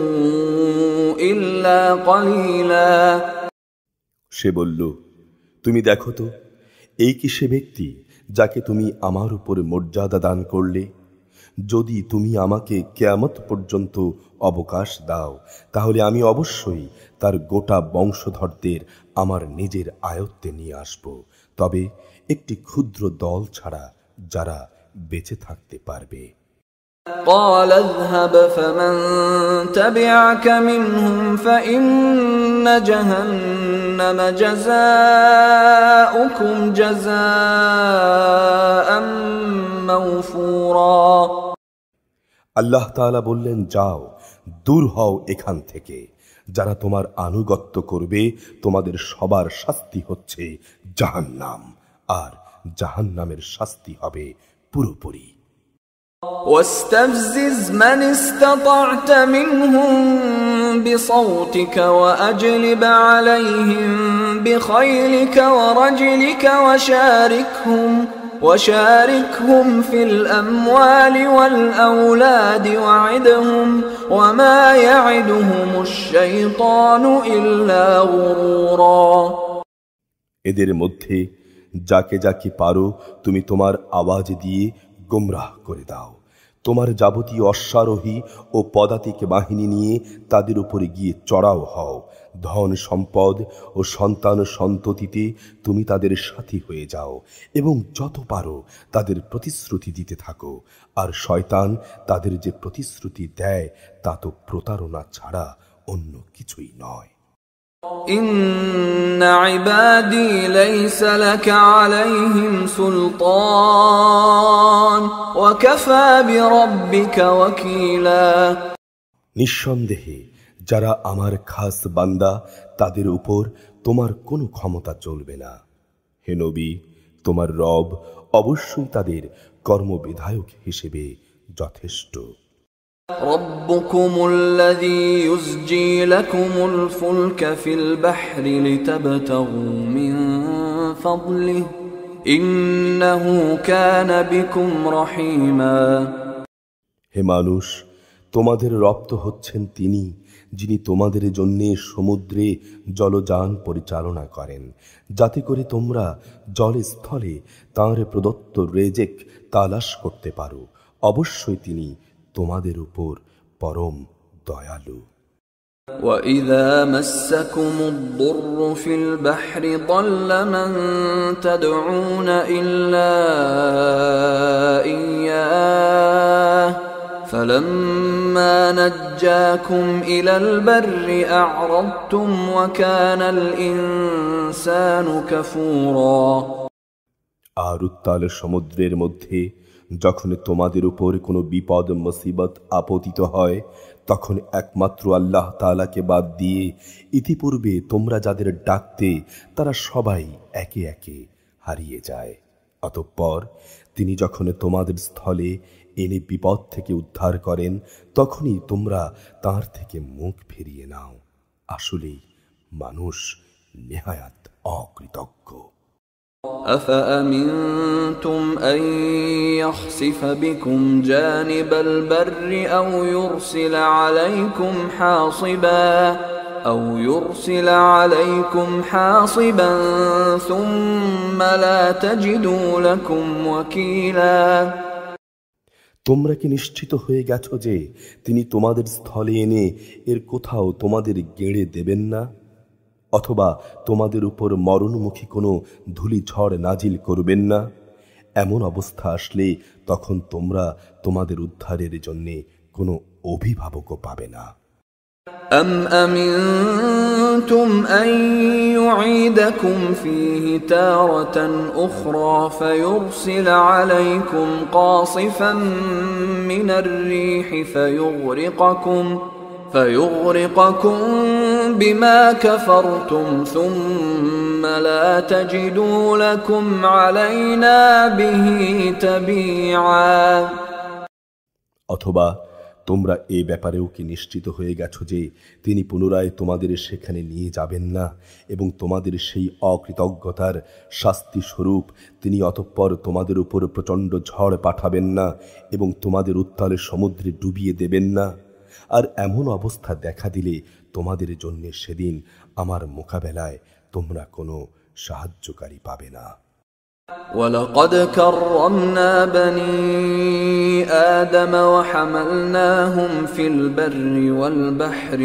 إلا قليلا। সে বলল, তুমি দেখো তো, এই কি সে ব্যক্তি যাকে তুমি আমার উপর মর্যাদা দান করলে? যদি তুমি আমাকে কিয়ামত পর্যন্ত অবকাশ দাও, তাহলে আমি অবশ্যই তার গোটা বংশধরদের আমার নিজের আয়ত্তে নিয়ে আসব, তবে একটি ক্ষুদ্র দল ছাড়া যারা বেঁচে থাকতে পারবে। قال اذهب فمن تبعك منهم فإن جهنم جزاؤكم جزاء موفورا। আল্লাহ তাআলা বললেন, যাও, দূর হও এখান থেকে। যারা তোমার আনুগত্য করবে তোমাদের সবার শাস্তি হচ্ছে জাহান্নাম, আর জাহান্নামের শাস্তি হবে পুরোপুরি। واستفزز من استطعت منهم بصوتك وأجلب عليهم بخيلك ورجلك وشاركهم في الأموال والأولاد وعدهم وما يعدهم الشيطان إلا غرورا। এদের মধ্যে যাকে যাকে পারো তুমি তোমার আওয়াজ দিয়ে গোমরাহ করে দাও, তোমার যাবতীয় অশ্বারোহী ও পদাতিক বাহিনী নিয়ে তাদের উপরে গিয়ে চড়াও হও। ধন সম্পদ ও সন্তান সন্ততিতে তুমি তাদের সাথী হয়ে যাও এবং যত পারো তাদের প্রতিশ্রুতি দিতে থাকো। আর শয়তান তাদের যে প্রতিশ্রুতি দেয় তা তো প্রতারণা ছাড়া অন্য কিছুই নয়। إن عبادي ليس لك عليهم سلطان وكفى بربك وكيلا। নিঃসন্দেহে যারা আমার খাস বান্দা তাদের উপর তোমার কোনো ক্ষমতা চলবে না। হে নবী, তোমার রব অবশ্যই তাদের কর্মবিধায়ক হিসেবে যথেষ্ট। ربكم الذي يزجي لكم الفلك في البحر لتبتغوا من فضله إنه كان بكم رحيما। হে মানুষ, তোমাদের রব তো হচ্ছেন তিনি, যিনি তোমাদের জন্য সমুদ্রে জলযান পরিচালনা করেন, যাতে করে তোমরা জলে স্থলে তাঁর প্রদত্ত রেজেক তালাশ করতে পারো। অবশ্যই তিনি তোমাদের উপর পরম দয়ালু। وَإِذَا مَسَّكُمُ الضُّرُّ فِي الْبَحْرِ ضَلَّ مَن تَدْعُونَ إِلَّا إِيَّاهُ فَلَمَّا نَجَّاكُمْ إِلَى الْبَرِّ أَعْرَضْتُمْ وَكَانَ الْإِنسَانُ كَفُورًا। আর উত্তাল সমুদ্রের মধ্যে যখন তোমাদের উপর কোনো বিপদ মুসিবত আপতিত হয়, তখন একমাত্র আল্লাহ তাআলাকে বাদ দিয়ে ইতিপূর্বে তোমরা যাদের ডাকতে তারা সবাই একে একে হারিয়ে যায়। অতঃপর তিনি যখন তোমাদের স্থলে এনে বিপদ থেকে উদ্ধার করেন, তখনই তোমরা তার থেকে মুখ ফিরিয়ে নাও। আসলেই মানুষ নেহায়াত অকৃতজ্ঞ। أفأمنتم أن يخسف بكم جانب البر أو يرسل عليكم حاصبا ثم لا تجدوا لكم وكيلا। তোমরা কি নিশ্চিত হয়ে গেছো যে তিনি তোমাদের স্থলে এনে এর কোথাও তোমাদের গেড়ে দেবেন না, অথবা তোমাদের উপর মরণমুখী কোনো ধূলিঝড় নাজিল করবেন না? এমন অবস্থা আসলে তখন তোমরা তোমাদের উদ্ধারের জন্যে কোনো অভিভাবকও পাবে না। أم أمنتم أن يعيدكم فيه تارة أخرى فيرسل عليكم قاصفا من الريح فيغرقكم بما كفرتم ثم لا تجدوا لكم علينا به تبيعا। অথবা তোমরা এই ব্যাপারেও কি নিশ্চিত হয়ে গেছো যে তিনি পুনরায় তোমাদের সেখানে নিয়ে যাবেন না এবং তোমাদের সেই অকৃতজ্ঞতার শাস্তি স্বরূপ তিনি অতঃপর তোমাদের উপর প্রচণ্ড ঝড় পাঠাবেন না এবং তোমাদের উত্তাল সমুদ্রে ডুবিয়ে দেবেন না? আর এমন অবস্থা দেখা দিলে তোমাদের জন্য সেদিন আমার মোকাবেলায় তোমরা কোনো সাহায্যকারী পাবে না। وَلَقَدْ كَرَّمْنَا بَنِي آدَمَ وَحَمَلْنَاهُمْ فِي الْبَرِّ وَالْبَحْرِ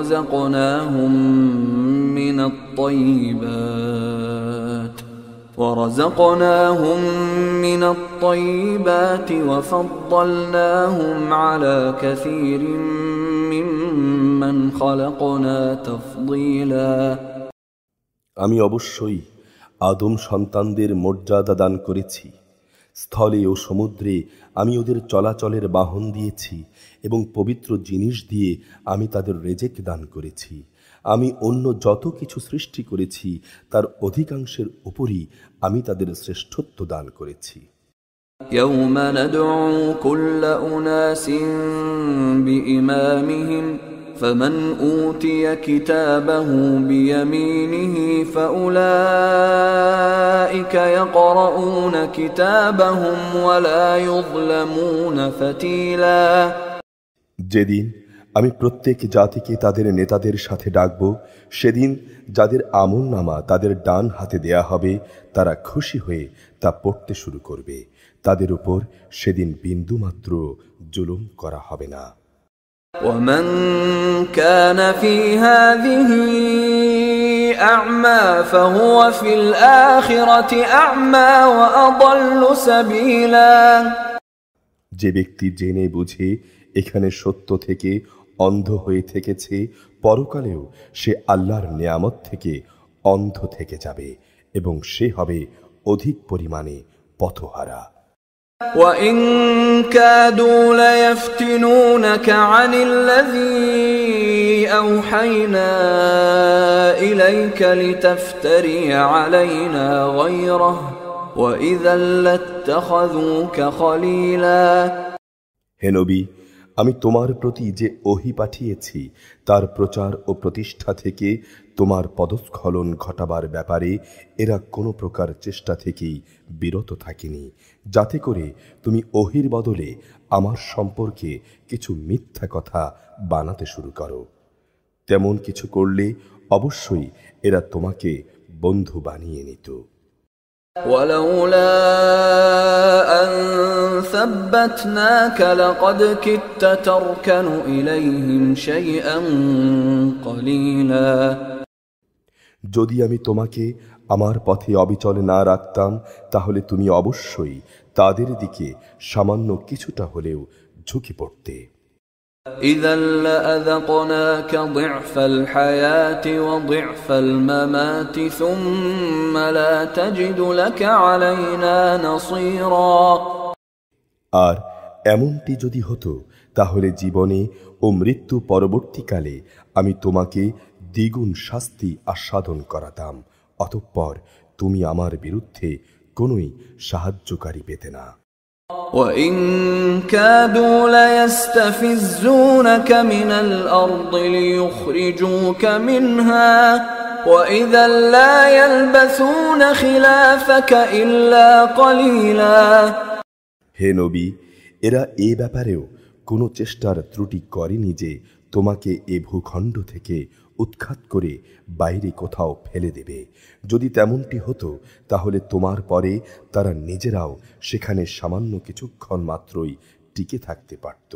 ورزقناهم من الطيبات وفضلناهم على كثير ممن خلقنا تفضيلا। আমি অবশ্যই আদম সন্তানদের মর্যাদা দান করেছি। স্থলে ও সমুদ্রে আমি ওদের চলাচলের বাহন দিয়েছি এবং পবিত্র জিনিস দিয়ে আমি তাদের রেজেক দান করেছি। আমি অন্য যত কিছু সৃষ্টি করেছি তার অধিকাংশের উপরই আমি তাদের শ্রেষ্ঠত্ব দান করেছি। يوم ندعو كل أناس بإمامهم فمن أوتي كتابه بيمينه فأولئك يقرؤون كتابهم ولا يظلمون فتيلا। যেদিন আমি প্রত্যেক জাতিকে তাদের নেতাদের সাথে ডাকব, সেদিন যাদের আমলনামা তাদের ডান হাতে দেয়া হবে তারা খুশি হয়ে তা পড়তে শুরু করবে। তাদের উপর সেদিন বিন্দুমাত্র জুলুম করা হবে না। ومن كان في هذه أعمى فهو في الآخرة أعمى وأضل سبيلا। যে ব্যক্তি জেনে বুঝে এখানে সত্য থেকে অন্ধ হয়ে থেকেছে, পরকালেও সে আল্লাহর নিয়ামত থেকে অন্ধ থেকে যাবে এবং সে হবে অধিক পরিমাণে পথহারা। وَإِن كَادُوا لَيَفْتِنُونَكَ عَنِ الَّذِي أَوْحَيْنَا إِلَيْكَ لِتَفْتَرِيَ عَلَيْنَا غَيْرَهُ وَإِذًا لَاتَّخَذُوكَ خَلِيلًا। হে নবী, আমি তোমার প্রতি যে ওহী পাঠিয়েছি তার প্রচার ও প্রতিষ্ঠা থেকে তোমার পদস্খলন ঘটাবার ব্যাপারে এরা কোনো প্রকার চেষ্টা থেকেই বিরত থাকেনি, যাতে করে তুমি ওহীর বদলে আমার সম্পর্কে কিছু মিথ্যা কথা বানাতে শুরু করো। তেমন কিছু করলে অবশ্যই এরা তোমাকে বন্ধু বানিয়ে নিত। ولولا أن ثبتناك لقد كدت تركن إليهم شيئا قليلا। যদি আমি তোমাকে আমার পথে অবিচল না রাখতাম তাহলে তুমি অবশ্যই তাদের দিকে সামান্য কিছুটা হলেও ঝুঁকে পড়তে। إذا لأذقناك ضعف الحياة وضعف الممات ثم لا تجد لك علينا نصيرا। আর এমনটি যদি হতো তাহলে জীবনে ও মৃত্যু পরবর্তীকালে আমি তোমাকে দ্বিগুণ শাস্তি আস্বাদন করাতাম, অতঃপর তুমি আমার বিরুদ্ধে কোনোই সাহায্যকারী পেতে না। وَإِن كَادُوا لَيَسْتَفِزُّونَكَ مِنَ الْأَرْضِ لِيُخْرِجُوكَ مِنْهَا وَإِذًا لَّا يَلْبَثُونَ خِلَافَكَ إِلَّا قَلِيلًا। হে নবী, এরা এ ব্যাপারেও কোনো চেষ্টার ত্রুটি করেনি যে তোমাকে এ ভূখণ্ড থেকে উৎখাত করে বাইরে কোথাও ফেলে দেবে। যদি তেমনটি হতো তাহলে তোমার পরে তারা নিজেরাও সেখানে সামান্য কিছুক্ষণ মাত্রই টিকে থাকতে পারত।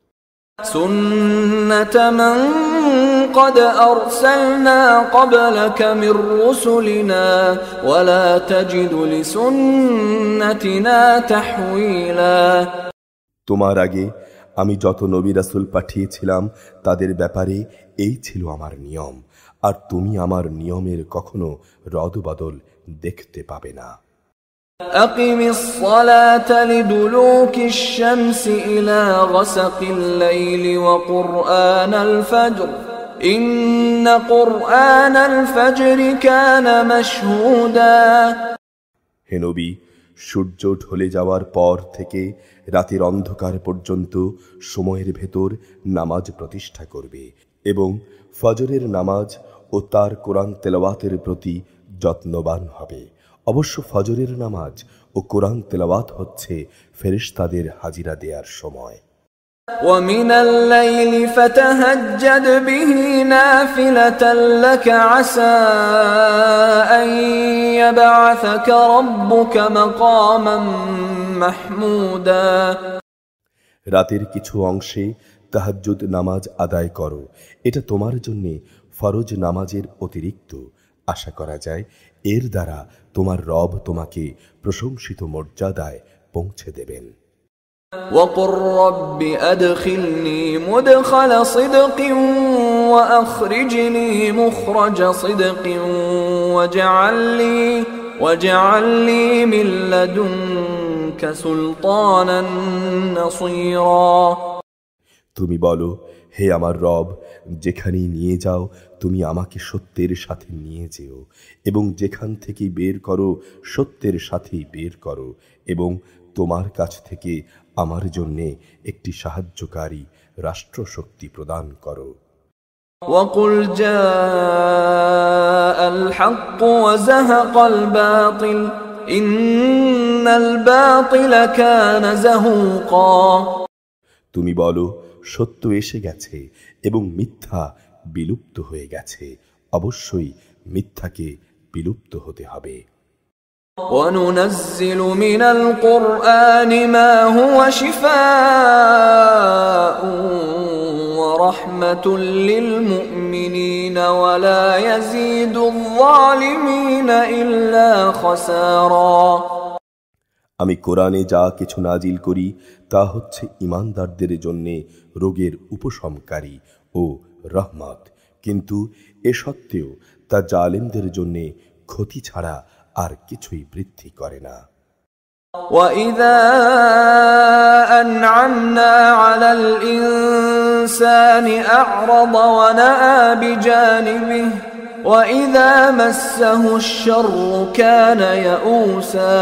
سُنَّةَ مَن قَدْ أَرْسَلْنَا قَبْلَكَ مِن رُّسُلِنَا وَلَا تَجِدُ لِسُنَّتِنَا تَحْوِيلًا। তোমার আগে আমি যত নবী রাসূল পাঠিয়েছিলাম তাদের ব্যাপারে এই ছিল আমার নিয়ম, আর তুমি আমার নিয়মের কখনো রদবদল দেখতে পাবে না। أقم الصلاة لدلوك الشمس إلى غسق الليل وقرآن الفجر إن قرآن الفجر كان مشهودا। হে নবী, সূর্য ঢলে যাওয়ার পর থেকে রাতের অন্ধকার পর্যন্ত সময়ের ভেতর নামাজ প্রতিষ্ঠা করবে এবং ফজরের নামাজ ও তার কোরআন তেলাওয়াতের প্রতি যত্নবান হবে। অবশ্য ফজরের নামাজ ও কোরআন তেলাওয়াত হচ্ছে ফেরেশতাদের হাজিরা দেওয়ার সময়। ومن الليل فتهجد به نافلة لك عسى أن يبعثك ربك مقاما محمودا। রাতের কিছু অংশে তাহাজ্জুদ নামাজ আদায় করো, এটা তোমার জন্য ফরজ নামাজের অতিরিক্ত। আশা করা যায় এর দ্বারা তোমার রব তোমাকে প্রশংসিত মর্যাদায় পৌঁছে দেবেন। وقل رب أدخلني مدخل صدق وأخرجني مخرج صدق واجعل لي من لدنك سلطانا نصيرا। তুমি বলো, হে আমার রব, যেখানেই নিয়ে যাও তুমি আমাকে সত্যের সাথে নিয়ে যেও, এবং যেখান থেকে বের করো সত্যের সাথেই বের করো, এবং তোমার কাছ থেকে আমার জন্যে একটি সাহায্যকারী রাষ্ট্রশক্তি প্রদান করো। وقل جاء الحق وزهق الباطل إن الباطل كان زهوقا। তুমি বলো, সত্য এসে গেছে এবং মিথ্যা বিলুপ্ত হয়ে গেছে, অবশ্যই মিথ্যাকে বিলুপ্ত হতে হবে। وننزل من القرآن ما هو شفاء ورحمة للمؤمنين ولا يزيد الظالمين إلا خسارا। আমি কোরআনে যা কিছু নাজিল করি তা হচ্ছে ঈমানদারদের জন্য রোগের উপশমকারী ও রহমত, কিন্তু এ সত্ত্বেও তা জালেমদের জন্য ক্ষতি ছাড়া আর কিছুই বৃদ্ধি করে না। وَإِذَا أَنْعَمْنَا عَلَى الْإِنسَانِ أَعْرَضَ وَنَأَى بِجَانِبِهِ وَإِذَا مَسَّهُ الشَّرُّ كَانَ يَئُوسًا।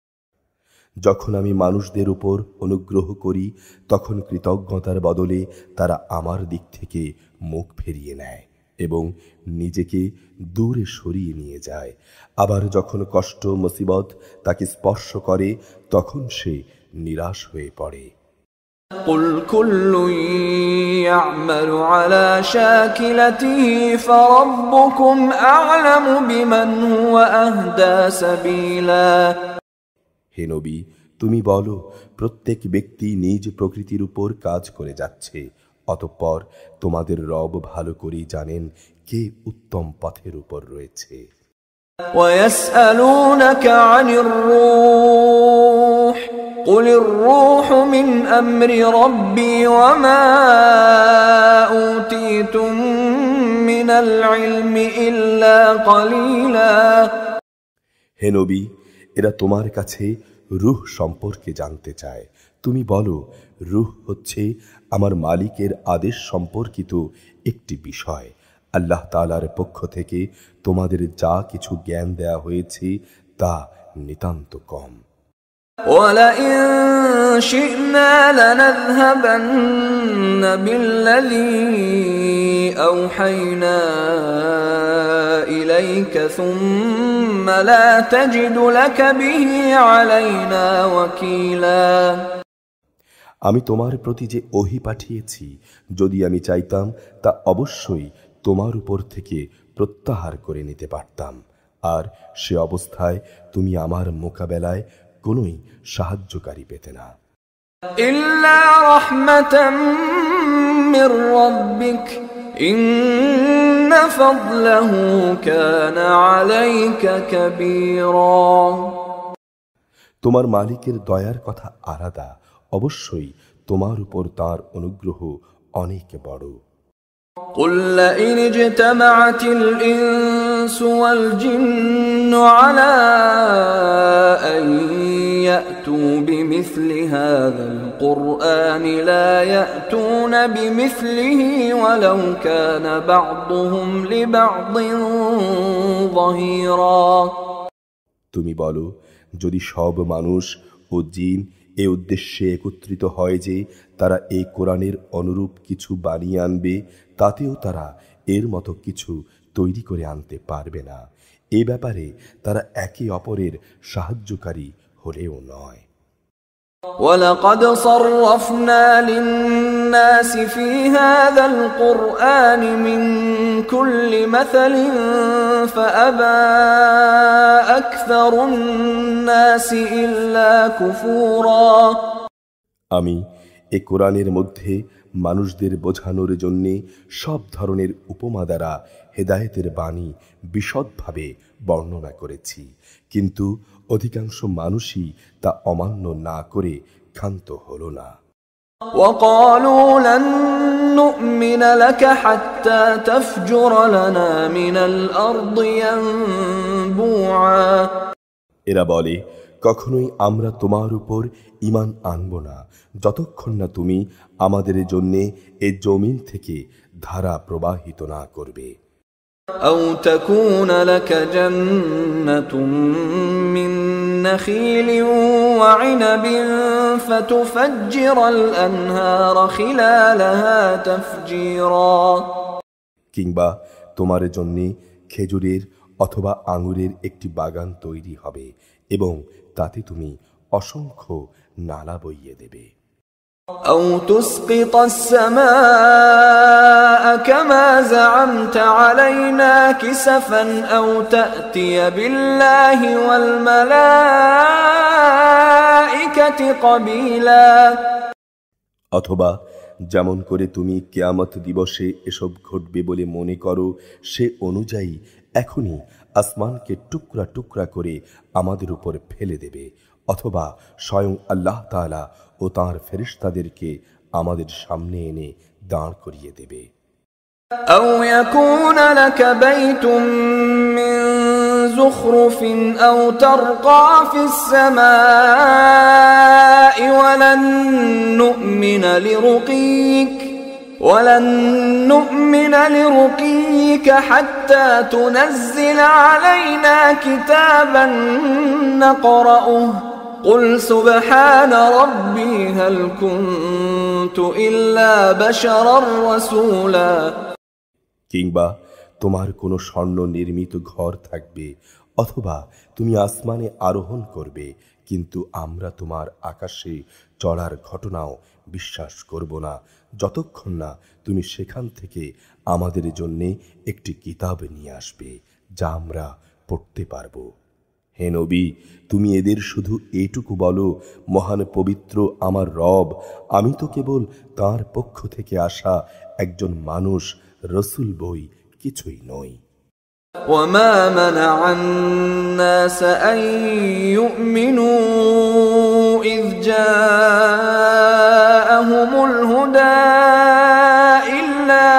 যখন আমি মানুষদের উপর অনুগ্রহ করি তখন কৃতজ্ঞতার বদলে তারা আমার দিক থেকে মুখ ফিরিয়ে নেয় এবং নিজেকে দূরে সরিয়ে নিয়ে যায়। আবার যখন কষ্ট মুসিবত তাকে স্পর্শ করে তখন সে নিরাশ হয়ে পড়ে। قُلْ كُلٌّ يَعْمَلُ عَلَى شَاكِلَتِهِ فَرَبُّكُمْ أَعْلَمُ بِمَنْ هُوَ أَهْدَى سَبِيلًا। হে নবী, তুমি বলো, প্রত্যেক ব্যক্তি নিজ প্রকৃতির উপর কাজ করে যাচ্ছে, অতঃপর তোমাদের রব ভালো করেই জানেন কে উত্তম পথের উপর রয়েছে। وَيَسْأَلُونَكَ عَنِ الرُّوحِ قُلِ الرُّوحُ مِنْ أَمْرِ رَبِّي وَمَا أُوتِيتُم مِّنَ الْعِلْمِ إِلَّا قَلِيلًا। হে নবী, এরা তোমার কাছে রূহ সম্পর্কে জানতে চায়। তুমি বলো, রূহ হচ্ছে আমার মালিকের আদেশ সম্পর্কিত একটি বিষয়। আল্লাহ তাআলার পক্ষ থেকে তোমাদের যা কিছু জ্ঞান দেয়া হয়েছে তা নিতান্ত কম। وَلَئِن شِئْنَا لَنَذْهَبَنَّ بِالَّذِي أَوْحَيْنَا إِلَيْكَ ثُمَّ لَا تَجِدُ لَكَ بِهِ عَلَيْنَا وَكِيلًا। আমি তোমার প্রতি যে ওহী পাঠিয়েছি, যদি আমি চাইতাম তা অবশ্যই তোমার উপর থেকে প্রত্যাহার করে নিতে পারতাম, আর সে অবস্থায় তুমি আমার মোকাবেলায় কোনোই সাহায্যকারী পেতে না। إِلَّا رَحْمَةً مِّن رَّبِّكَ إِنَّ فَضْلَهُ كَانَ عَلَيْكَ كَبِيرًا। তোমার মালিকের দয়ার কথা আলাদা, অবশ্যই তোমার উপর তার অনুগ্রহ অনেক বড়। قُل لَّئِنِ اجْتَمَعَتِ الْإِنسُ وَالْجِنُّ عَلَىٰ أَن يَأْتُوا بِمِثْلِ هَٰذَا الْقُرْآنِ لَا يَأْتُونَ بِمِثْلِهِ وَلَوْ كَانَ بَعْضُهُمْ لِبَعْضٍ ظَهِيرًا। তুমি বলো, যদি সব মানুষ ও জিন এ উদ্দেশ্যে একত্রিত হয় যে তারা এই কোরআনের অনুরূপ কিছু বানিয়ে আনবে, তাতেও তারা এর মতো কিছু তৈরি করে আনতে পারবে না। এ ব্যাপারে তারা একে অপরের সাহায্যকারী হলেও নয়। وَلَقَدْ صَرَّفْنَا لِلنَّاسِ فِي هَٰذَا الْقُرْآنِ مِن كُلِّ مَثَلٍ فَأَبَىٰ أَكْثَرُ النَّاسِ إِلَّا كُفُورًا। আমি এ কোরআনের মধ্যে মানুষদের বোঝানোর জন্যে সব ধরনের উপমা দ্বারা হেদায়েতের বাণী বিশদভাবে বর্ণনা করেছি, কিন্তু অধিকাংশ মানুষই তা অমান্য না করে ক্ষান্ত হল না। وَقَالُوا لَن نُّؤْمِنَ لَكَ حَتَّىٰ تَفْجُرَ لَنَا مِنَ الْأَرْضِ يَنبُوعًا। এরা বলে, কখনোই আমরা তোমার উপর ঈমান আনব না যতক্ষণ না তুমি আমাদের জন্যে এ জমিন থেকে ধারা প্রবাহিত না করবে। أَوْ تَكُونَ لَكَ جَنَّةٌ مِّن نَّخِيلٍ وَعِنَبٍ فَتُفَجِّرَ الْأَنْهَارَ خِلَالَهَا تَفْجِيرًا। কিংবা তোমার জন্যে খেজুরের অথবা আঙুরের একটি বাগান তৈরি হবে এবং তাতে তুমি অসংখ্য নালা বইয়ে দেবে। أو تسقط السماء كما زعمت علينا كسفا أو تأتي بالله والملائكة قبيلا অথবা যেমন করে তুমি কিয়ামত দিবসে এসব ঘটবে বলে মনে করো সে অনুযায়ী এখনই আসমানকে টুকরা টুকরা করে আমাদের উপর ফেলে দেবে, অথবা স্বয়ং আল্লাহ তাআলা ও তাঁর ফেরেশতাদেরকে আমাদের সামনে এনে দাঁড় করিয়ে দেবে। أو يكون لك بيت من زخرف أو ترقى في السماء ولن نؤمن لرقيك حتى تنزل علينا كتابا نقرأه قل سبحان ربي هل كنت إلا بشرا رسولا কিংবা তোমার কোনো স্বর্ণ নির্মিত ঘর থাকবে, অথবা তুমি আসমানে আরোহণ করবে, কিন্তু আমরা তোমার আকাশে চড়ার ঘটনাও বিশ্বাস করব না যতক্ষণ না তুমি সেখান থেকে আমাদের জন্য একটি কিতাব নিয়ে আসবে যা আমরা পড়তে পারব। হে নবী, তুমি এদের শুধু এইটুকু বলো, মহান পবিত্র আমার রব, আমি তো কেবল তাঁর পক্ষ থেকে আসা একজন মানুষ, রসুল বই কিছুই নই। وما منع الناس أن يؤمنوا إذ جاءهم الهدى إلا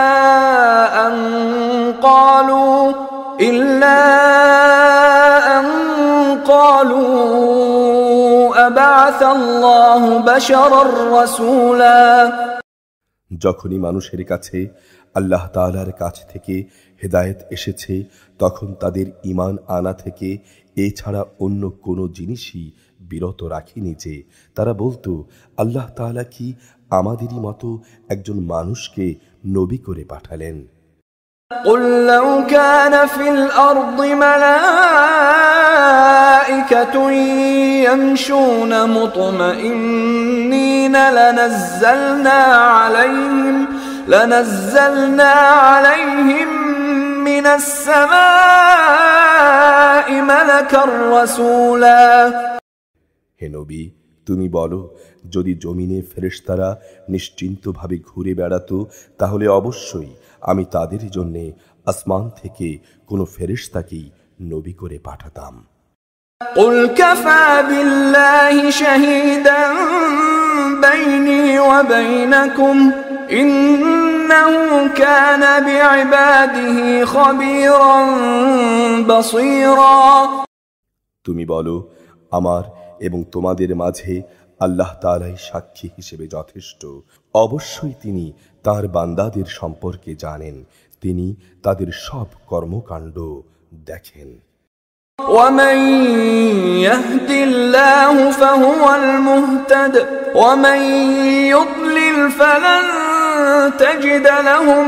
أن قالوا أبعث الله بشرا رسولا যখনই মানুষের কাছে আল্লাহ তাআলার কাছ থেকে হেদায়েত এসেছে তখন তাদের ঈমান আনা থেকে এছাড়া অন্য কোনো জিনিসই বিরত রাখেনি যে তারা বলতো, আল্লাহ তাআলা কি আমাদেরই মতো একজন মানুষকে নবী করে পাঠালেন। قل لو كان في الأرض ملائكة يمشون مطمئنين لنزلنا عليهم من السماء ملكا رسولا হে নবী, তুমি বলো, যদি জমিনে ফেরেশতারা নিশ্চিন্তভাবে ঘুরে বেড়াতো তাহলে অবশ্যই আমি তাদের জন্য আসমান থেকে কোনো ফেরেশতাকেই নবী করে পাঠাতাম। قل كفى بالله شهيدا بيني وبينكم إنه كان بعباده خبيرا بصيرا তুমি বলো, আমার এবং তোমাদের মাঝে আল্লাহ তাআলাই সাক্ষী হিসেবে যথেষ্ট, অবশ্যই তিনি তার বান্দাদের সম্পর্কে জানেন, তিনি তাদের সব কর্মকাণ্ড দেখেন। ومن يهد الله فهو المهتد ومن يضلل فلن تجد لهم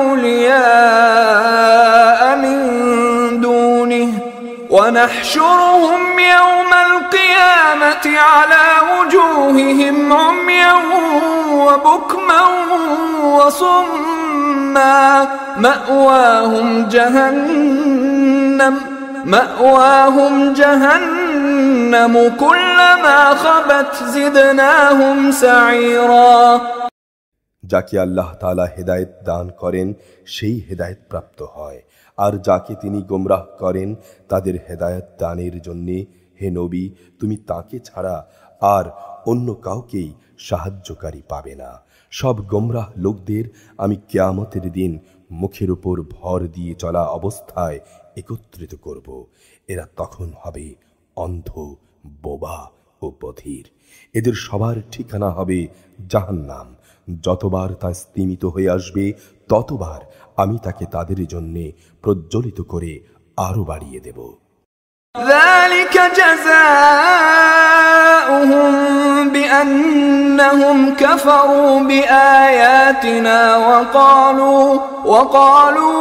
أولياء من دونه ونحشرهم يوم القيامة على وجوههم عميا وبكما وصما مأواهم جهنم كلما خبت زدناهم سعيرا যাকে আল্লাহ তাআলা হেদায়েত দান করেন সেই হেদায়েত প্রাপ্ত হয়, আর যাকে তিনি গোমরাহ করেন তাদের হেদায়েত দানের জন্য হে নবী তুমি তাকে ছাড়া আর অন্য কাউকেই সাহায্যকারী পাবে না। সব গোমরাহ লোকদের আমি কিয়ামতের দিন মুখের উপর ভর দিয়ে চলা অবস্থায় একত্রিত করব। এরা তখন হবে অন্ধ, বোবা ও বধির। এদের সবার ঠিকানা হবে জাহান্নাম। যতবার তা স্তিমিত হয়ে আসবে ততবার আমি তাকে তাদের জন্যে প্রজ্বলিত করে আরো বাড়িয়ে দেব। ذلك جزاؤهم بأنهم كفروا بآياتنا وقالوا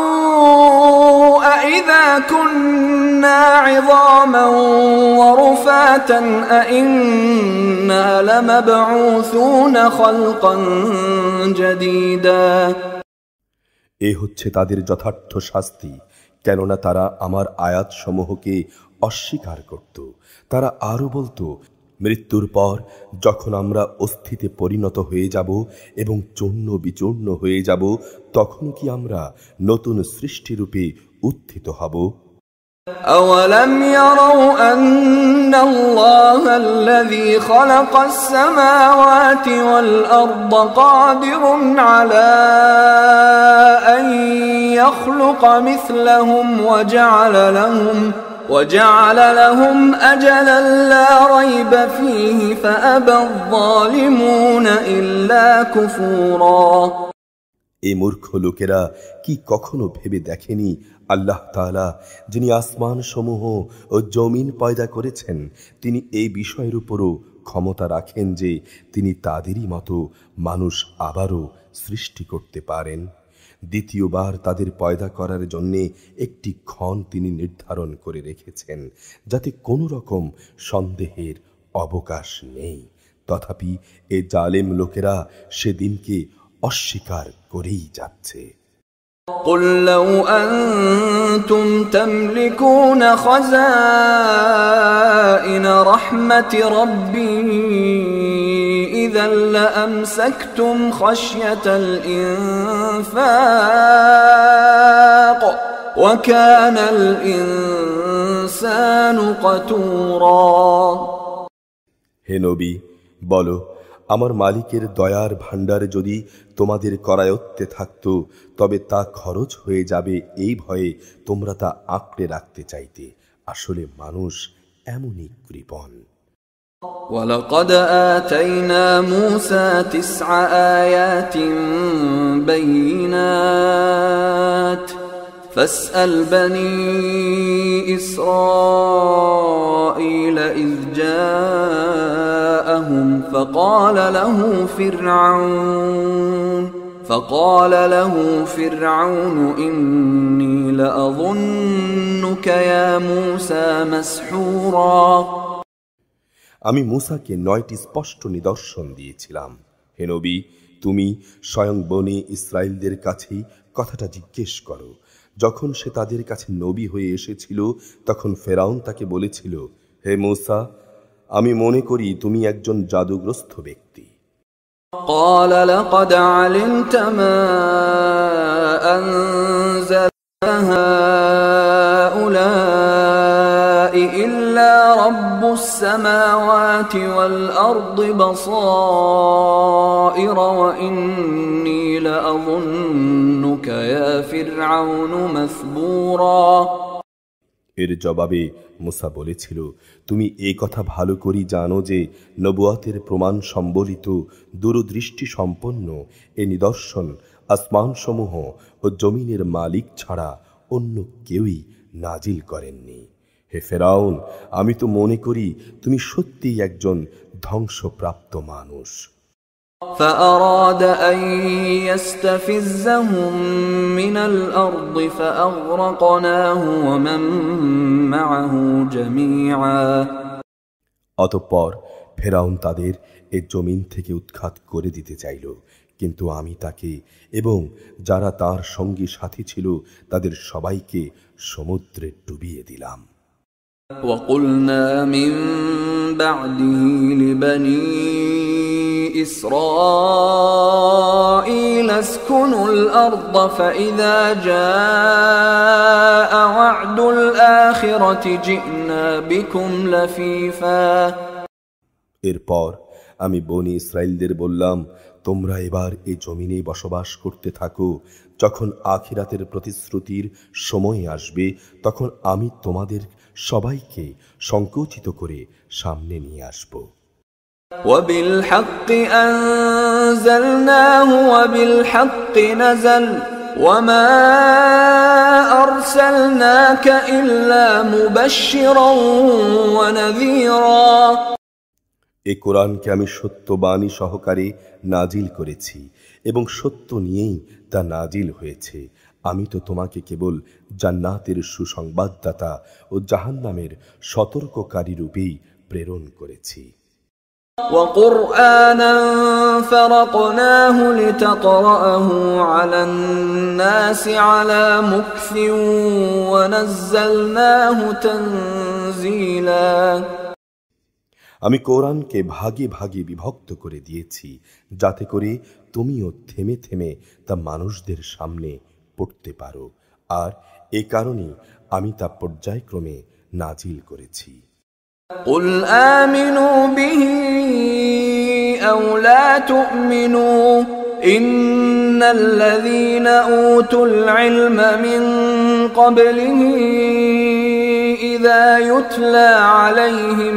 أإذا كنا عظاما ورفاتا أإنا لمبعوثون خلقا جديدا। এ হচ্ছে তাদের যথার্থ শাস্তি, কেননা তারা আমার আয়াতসমূহকে অস্বীকার করত। তারা আরো বলতো, মৃত্যুর পর যখন আমরা অস্থিতে পরিণত হয়ে যাব এবং চূর্ণ বিচূর্ণ হয়ে যাব, তখন কি আমরা নতুন সৃষ্টিরূপে উত্থিত হব? أولم يروا أن الله الذي خلق السماوات والأرض قادر على أن يخلق مثلهم وجعل لهم أجلا لا ريب فيه فأبى الظالمون إلا كفورا। এই মূর্খ লোকেরা কি কখনো ভেবে দেখেনি আল্লাহ তাআলা, যিনি আসমান সমূহ ও জমিন পয়দা করেছেন, তিনি এই বিষয়ের উপরও ক্ষমতা রাখেন যে তিনি তাদেরই মতো মানুষ আবারও সৃষ্টি করতে পারেন। দ্বিতীয়বার তাদের পয়দা করার জন্যে একটি ক্ষণ তিনি নির্ধারণ করে রেখেছেন, যাতে কোনো রকম সন্দেহের অবকাশ নেই। তথাপি এ জালেম লোকেরা সেদিনকে অস্বীকার করেই যাচ্ছে। قل لو أنتم تملكون خزائن رحمة ربي إذا لأمسكتم خشية الإنفاق وكان الإنسان قتورا। হে নবী, বলো, আমার মালিকের দয়ার ভাণ্ডার যদি তোমাদের করায়ত্তে থাকত, তবে তা খরচ হয়ে যাবে এই ভয়ে তোমরা তা আঁকড়ে রাখতে চাইতে। আসলে মানুষ এমনই কৃপণ। ولقد آتينا موسى 9 آيات بينات فاسأل بني إسرائيل إذ جاءهم فقال له فرعون إني لأظنك يا موسى مسحورا। আমি মূসাকে 9টি স্পষ্ট নিদর্শন দিয়েছিলাম। হে নবী, তুমি স্বয়ং বনী ইসরায়েলদের কাছেই কথাটা জিজ্ঞেস করো। যখন সে তাদের কাছে নবী হয়ে এসেছিল, তখন ফেরাউন তাকে বলেছিল, হে মূসা, আমি মনে করি তুমি একজন জাদুগ্রস্ত ব্যক্তি। قال لقد علمت ما أنزل هؤلاء إلا رب السماوات والأرض بصائر وإني لأظنك يا فرعون مثبورا। এর জবাবে মুসা বলেছিল, তুমি এই কথা ভালো করেই জানো যে নবুয়াতের প্রমাণ সম্বলিত দূরদৃষ্টি সম্পন্ন এ নিদর্শন আসমানসমূহ ও জমিনের মালিক ছাড়া অন্য কেউই নাজিল করেননি। হে ফেরাউন, আমি তো মনে করি তুমি সত্যিই একজন ধ্বংসপ্রাপ্ত মানুষ। فأراد أن يستفزهم من الأرض فأغرقناه ومن معه جميعا। অতঃপর ফেরাউন তাদের এ জমিন থেকে উৎখাত করে দিতে চাইল, কিন্তু আমি তাকে এবং যারা তার সঙ্গী সাথী ছিল তাদের সবাইকে সমুদ্রে ডুবিয়ে দিলাম। وقلنا من بعده لبني إسرائيل اسكنوا الأرض فإذا جاء وعد الآخرة جئنا بكم لفيفا। এরপর আমি বনী ইসরায়েলদের বললাম, তোমরা এবার এই জমিনে বসবাস করতে থাকো। যখন আখিরাতের প্রতিশ্রুতির সময় আসবে, তখন আমি তোমাদের সবাইকে সংকোচিত করে সামনে নিয়ে আসব। وبالحق أنزلناه وبالحق نزل وما أرسلناك إلا مبشرا ونذيرا। এ কোরআনকে আমি সত্যবাণী সহকারে নাজিল করেছি এবং সত্য নিয়েই তা নাজিল হয়েছে। আমি তো তোমাকে কেবল জান্নাতের সুসংবাদদাতা ও জাহান্নামের সতর্ককারী রূপেই প্রেরণ করেছি। وقرآنا فرقناه لتقرأه على الناس على مكث ونزلناه تنزيلا। আমি কোরআনকে ভাগে ভাগে বিভক্ত করে দিয়েছি যাতে করে তুমিও থেমে থেমে তা মানুষদের সামনে পড়তে পারো, আর এ কারণেই আমি তা পর্যায়ক্রমে নাজিল করেছি। قل آمنوا به أو لا تؤمنوا إن الذين أوتوا العلم من قبله إذا يتلى عليهم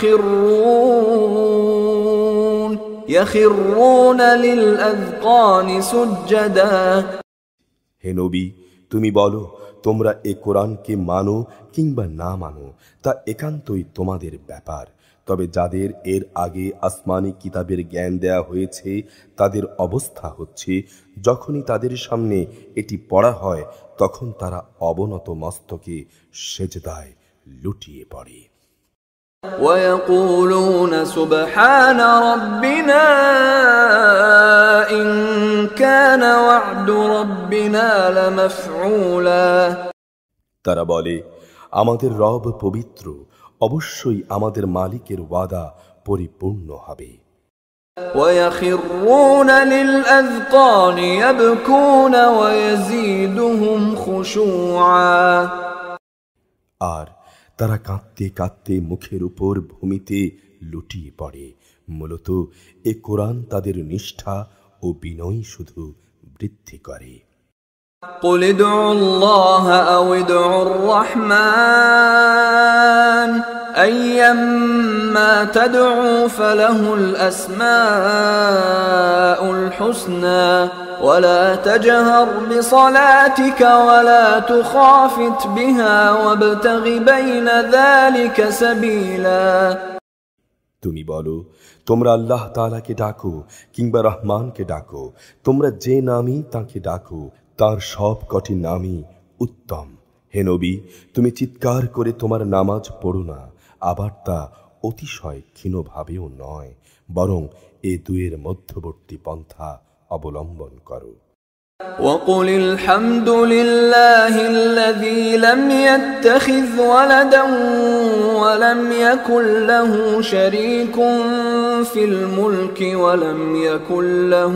يخرون للأذقان سجدا। হে নবী, তুমি বলো, তোমরা এ কোরআনকে মানো কিংবা না মানো তা একান্তই তোমাদের ব্যাপার। তবে যাদের এর আগে আসমানি কিতাবের জ্ঞান দেয়া হয়েছে তাদের অবস্থা হচ্ছে, যখনই তাদের সামনে এটি পড়া হয় তখন তারা অবনত মস্তকে সেজদায় লুটিয়ে পড়ে। ويقولون سبحان ربنا إن كان وعد ربنا لمفعولا। তারা বলে, আমাদের রব পবিত্র, অবশ্যই আমাদের মালিকের ওয়াদা পরিপূর্ণ হবে। ويخرون للأذقان يبكون ويزيدهم خشوعا। আর তারা কাঁদতে কাঁদতে মুখের উপর ভূমিতে লুটিয়ে পড়ে। মূলত এ কোরআন তাদের নিষ্ঠা ও বিনয় শুধু বৃদ্ধি করে। قل ادعوا الله أو ادعوا الرحمن أيما تدعوا فله الأسماء الحسنى ولا تجهر بصلاتك ولا تخافت بها وابتغ بين ذلك سبيلا। তুমি বলো, তোমরা আল্লাহ তাআলাকে ডাকো কিংবা রহমানকে ডাকো, তোমরা যে নামই তাকে ডাকো, তার সব কটি নামই উত্তম। হে নবী, তুমি চিৎকার করে তোমার নামাজ পড়ো না, আবার তা অতিশয় ক্ষীণভাবেও নয়, বরং এ দুয়ের মধ্যবর্তী পন্থা অবলম্বন করো। وقل الحمد لله الذي لم يتخذ ولدا ولم يكن له شريك في الملك ولم يكن له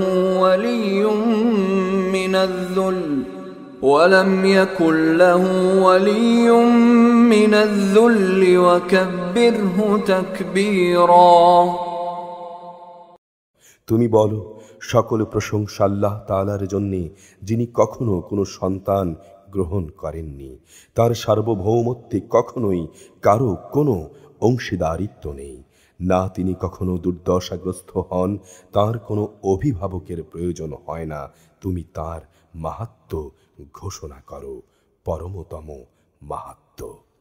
ولي من الذل وكبره تكبيرا। তুমি বলো, সকল প্রশংসা আল্লাহ তাআলার জন্যে, যিনি কখনো কোনো সন্তান গ্রহণ করেননি, তার সার্বভৌমত্বে কখনোই কারো কোনো অংশীদারিত্ব নেই, না তিনি কখনো দুর্দশাগ্রস্ত হন, তার কোনো অভিভাবকের প্রয়োজন হয় না। তুমি তার মাহাত্ম্য ঘোষণা করো, পরমতম মাহাত্ম্য।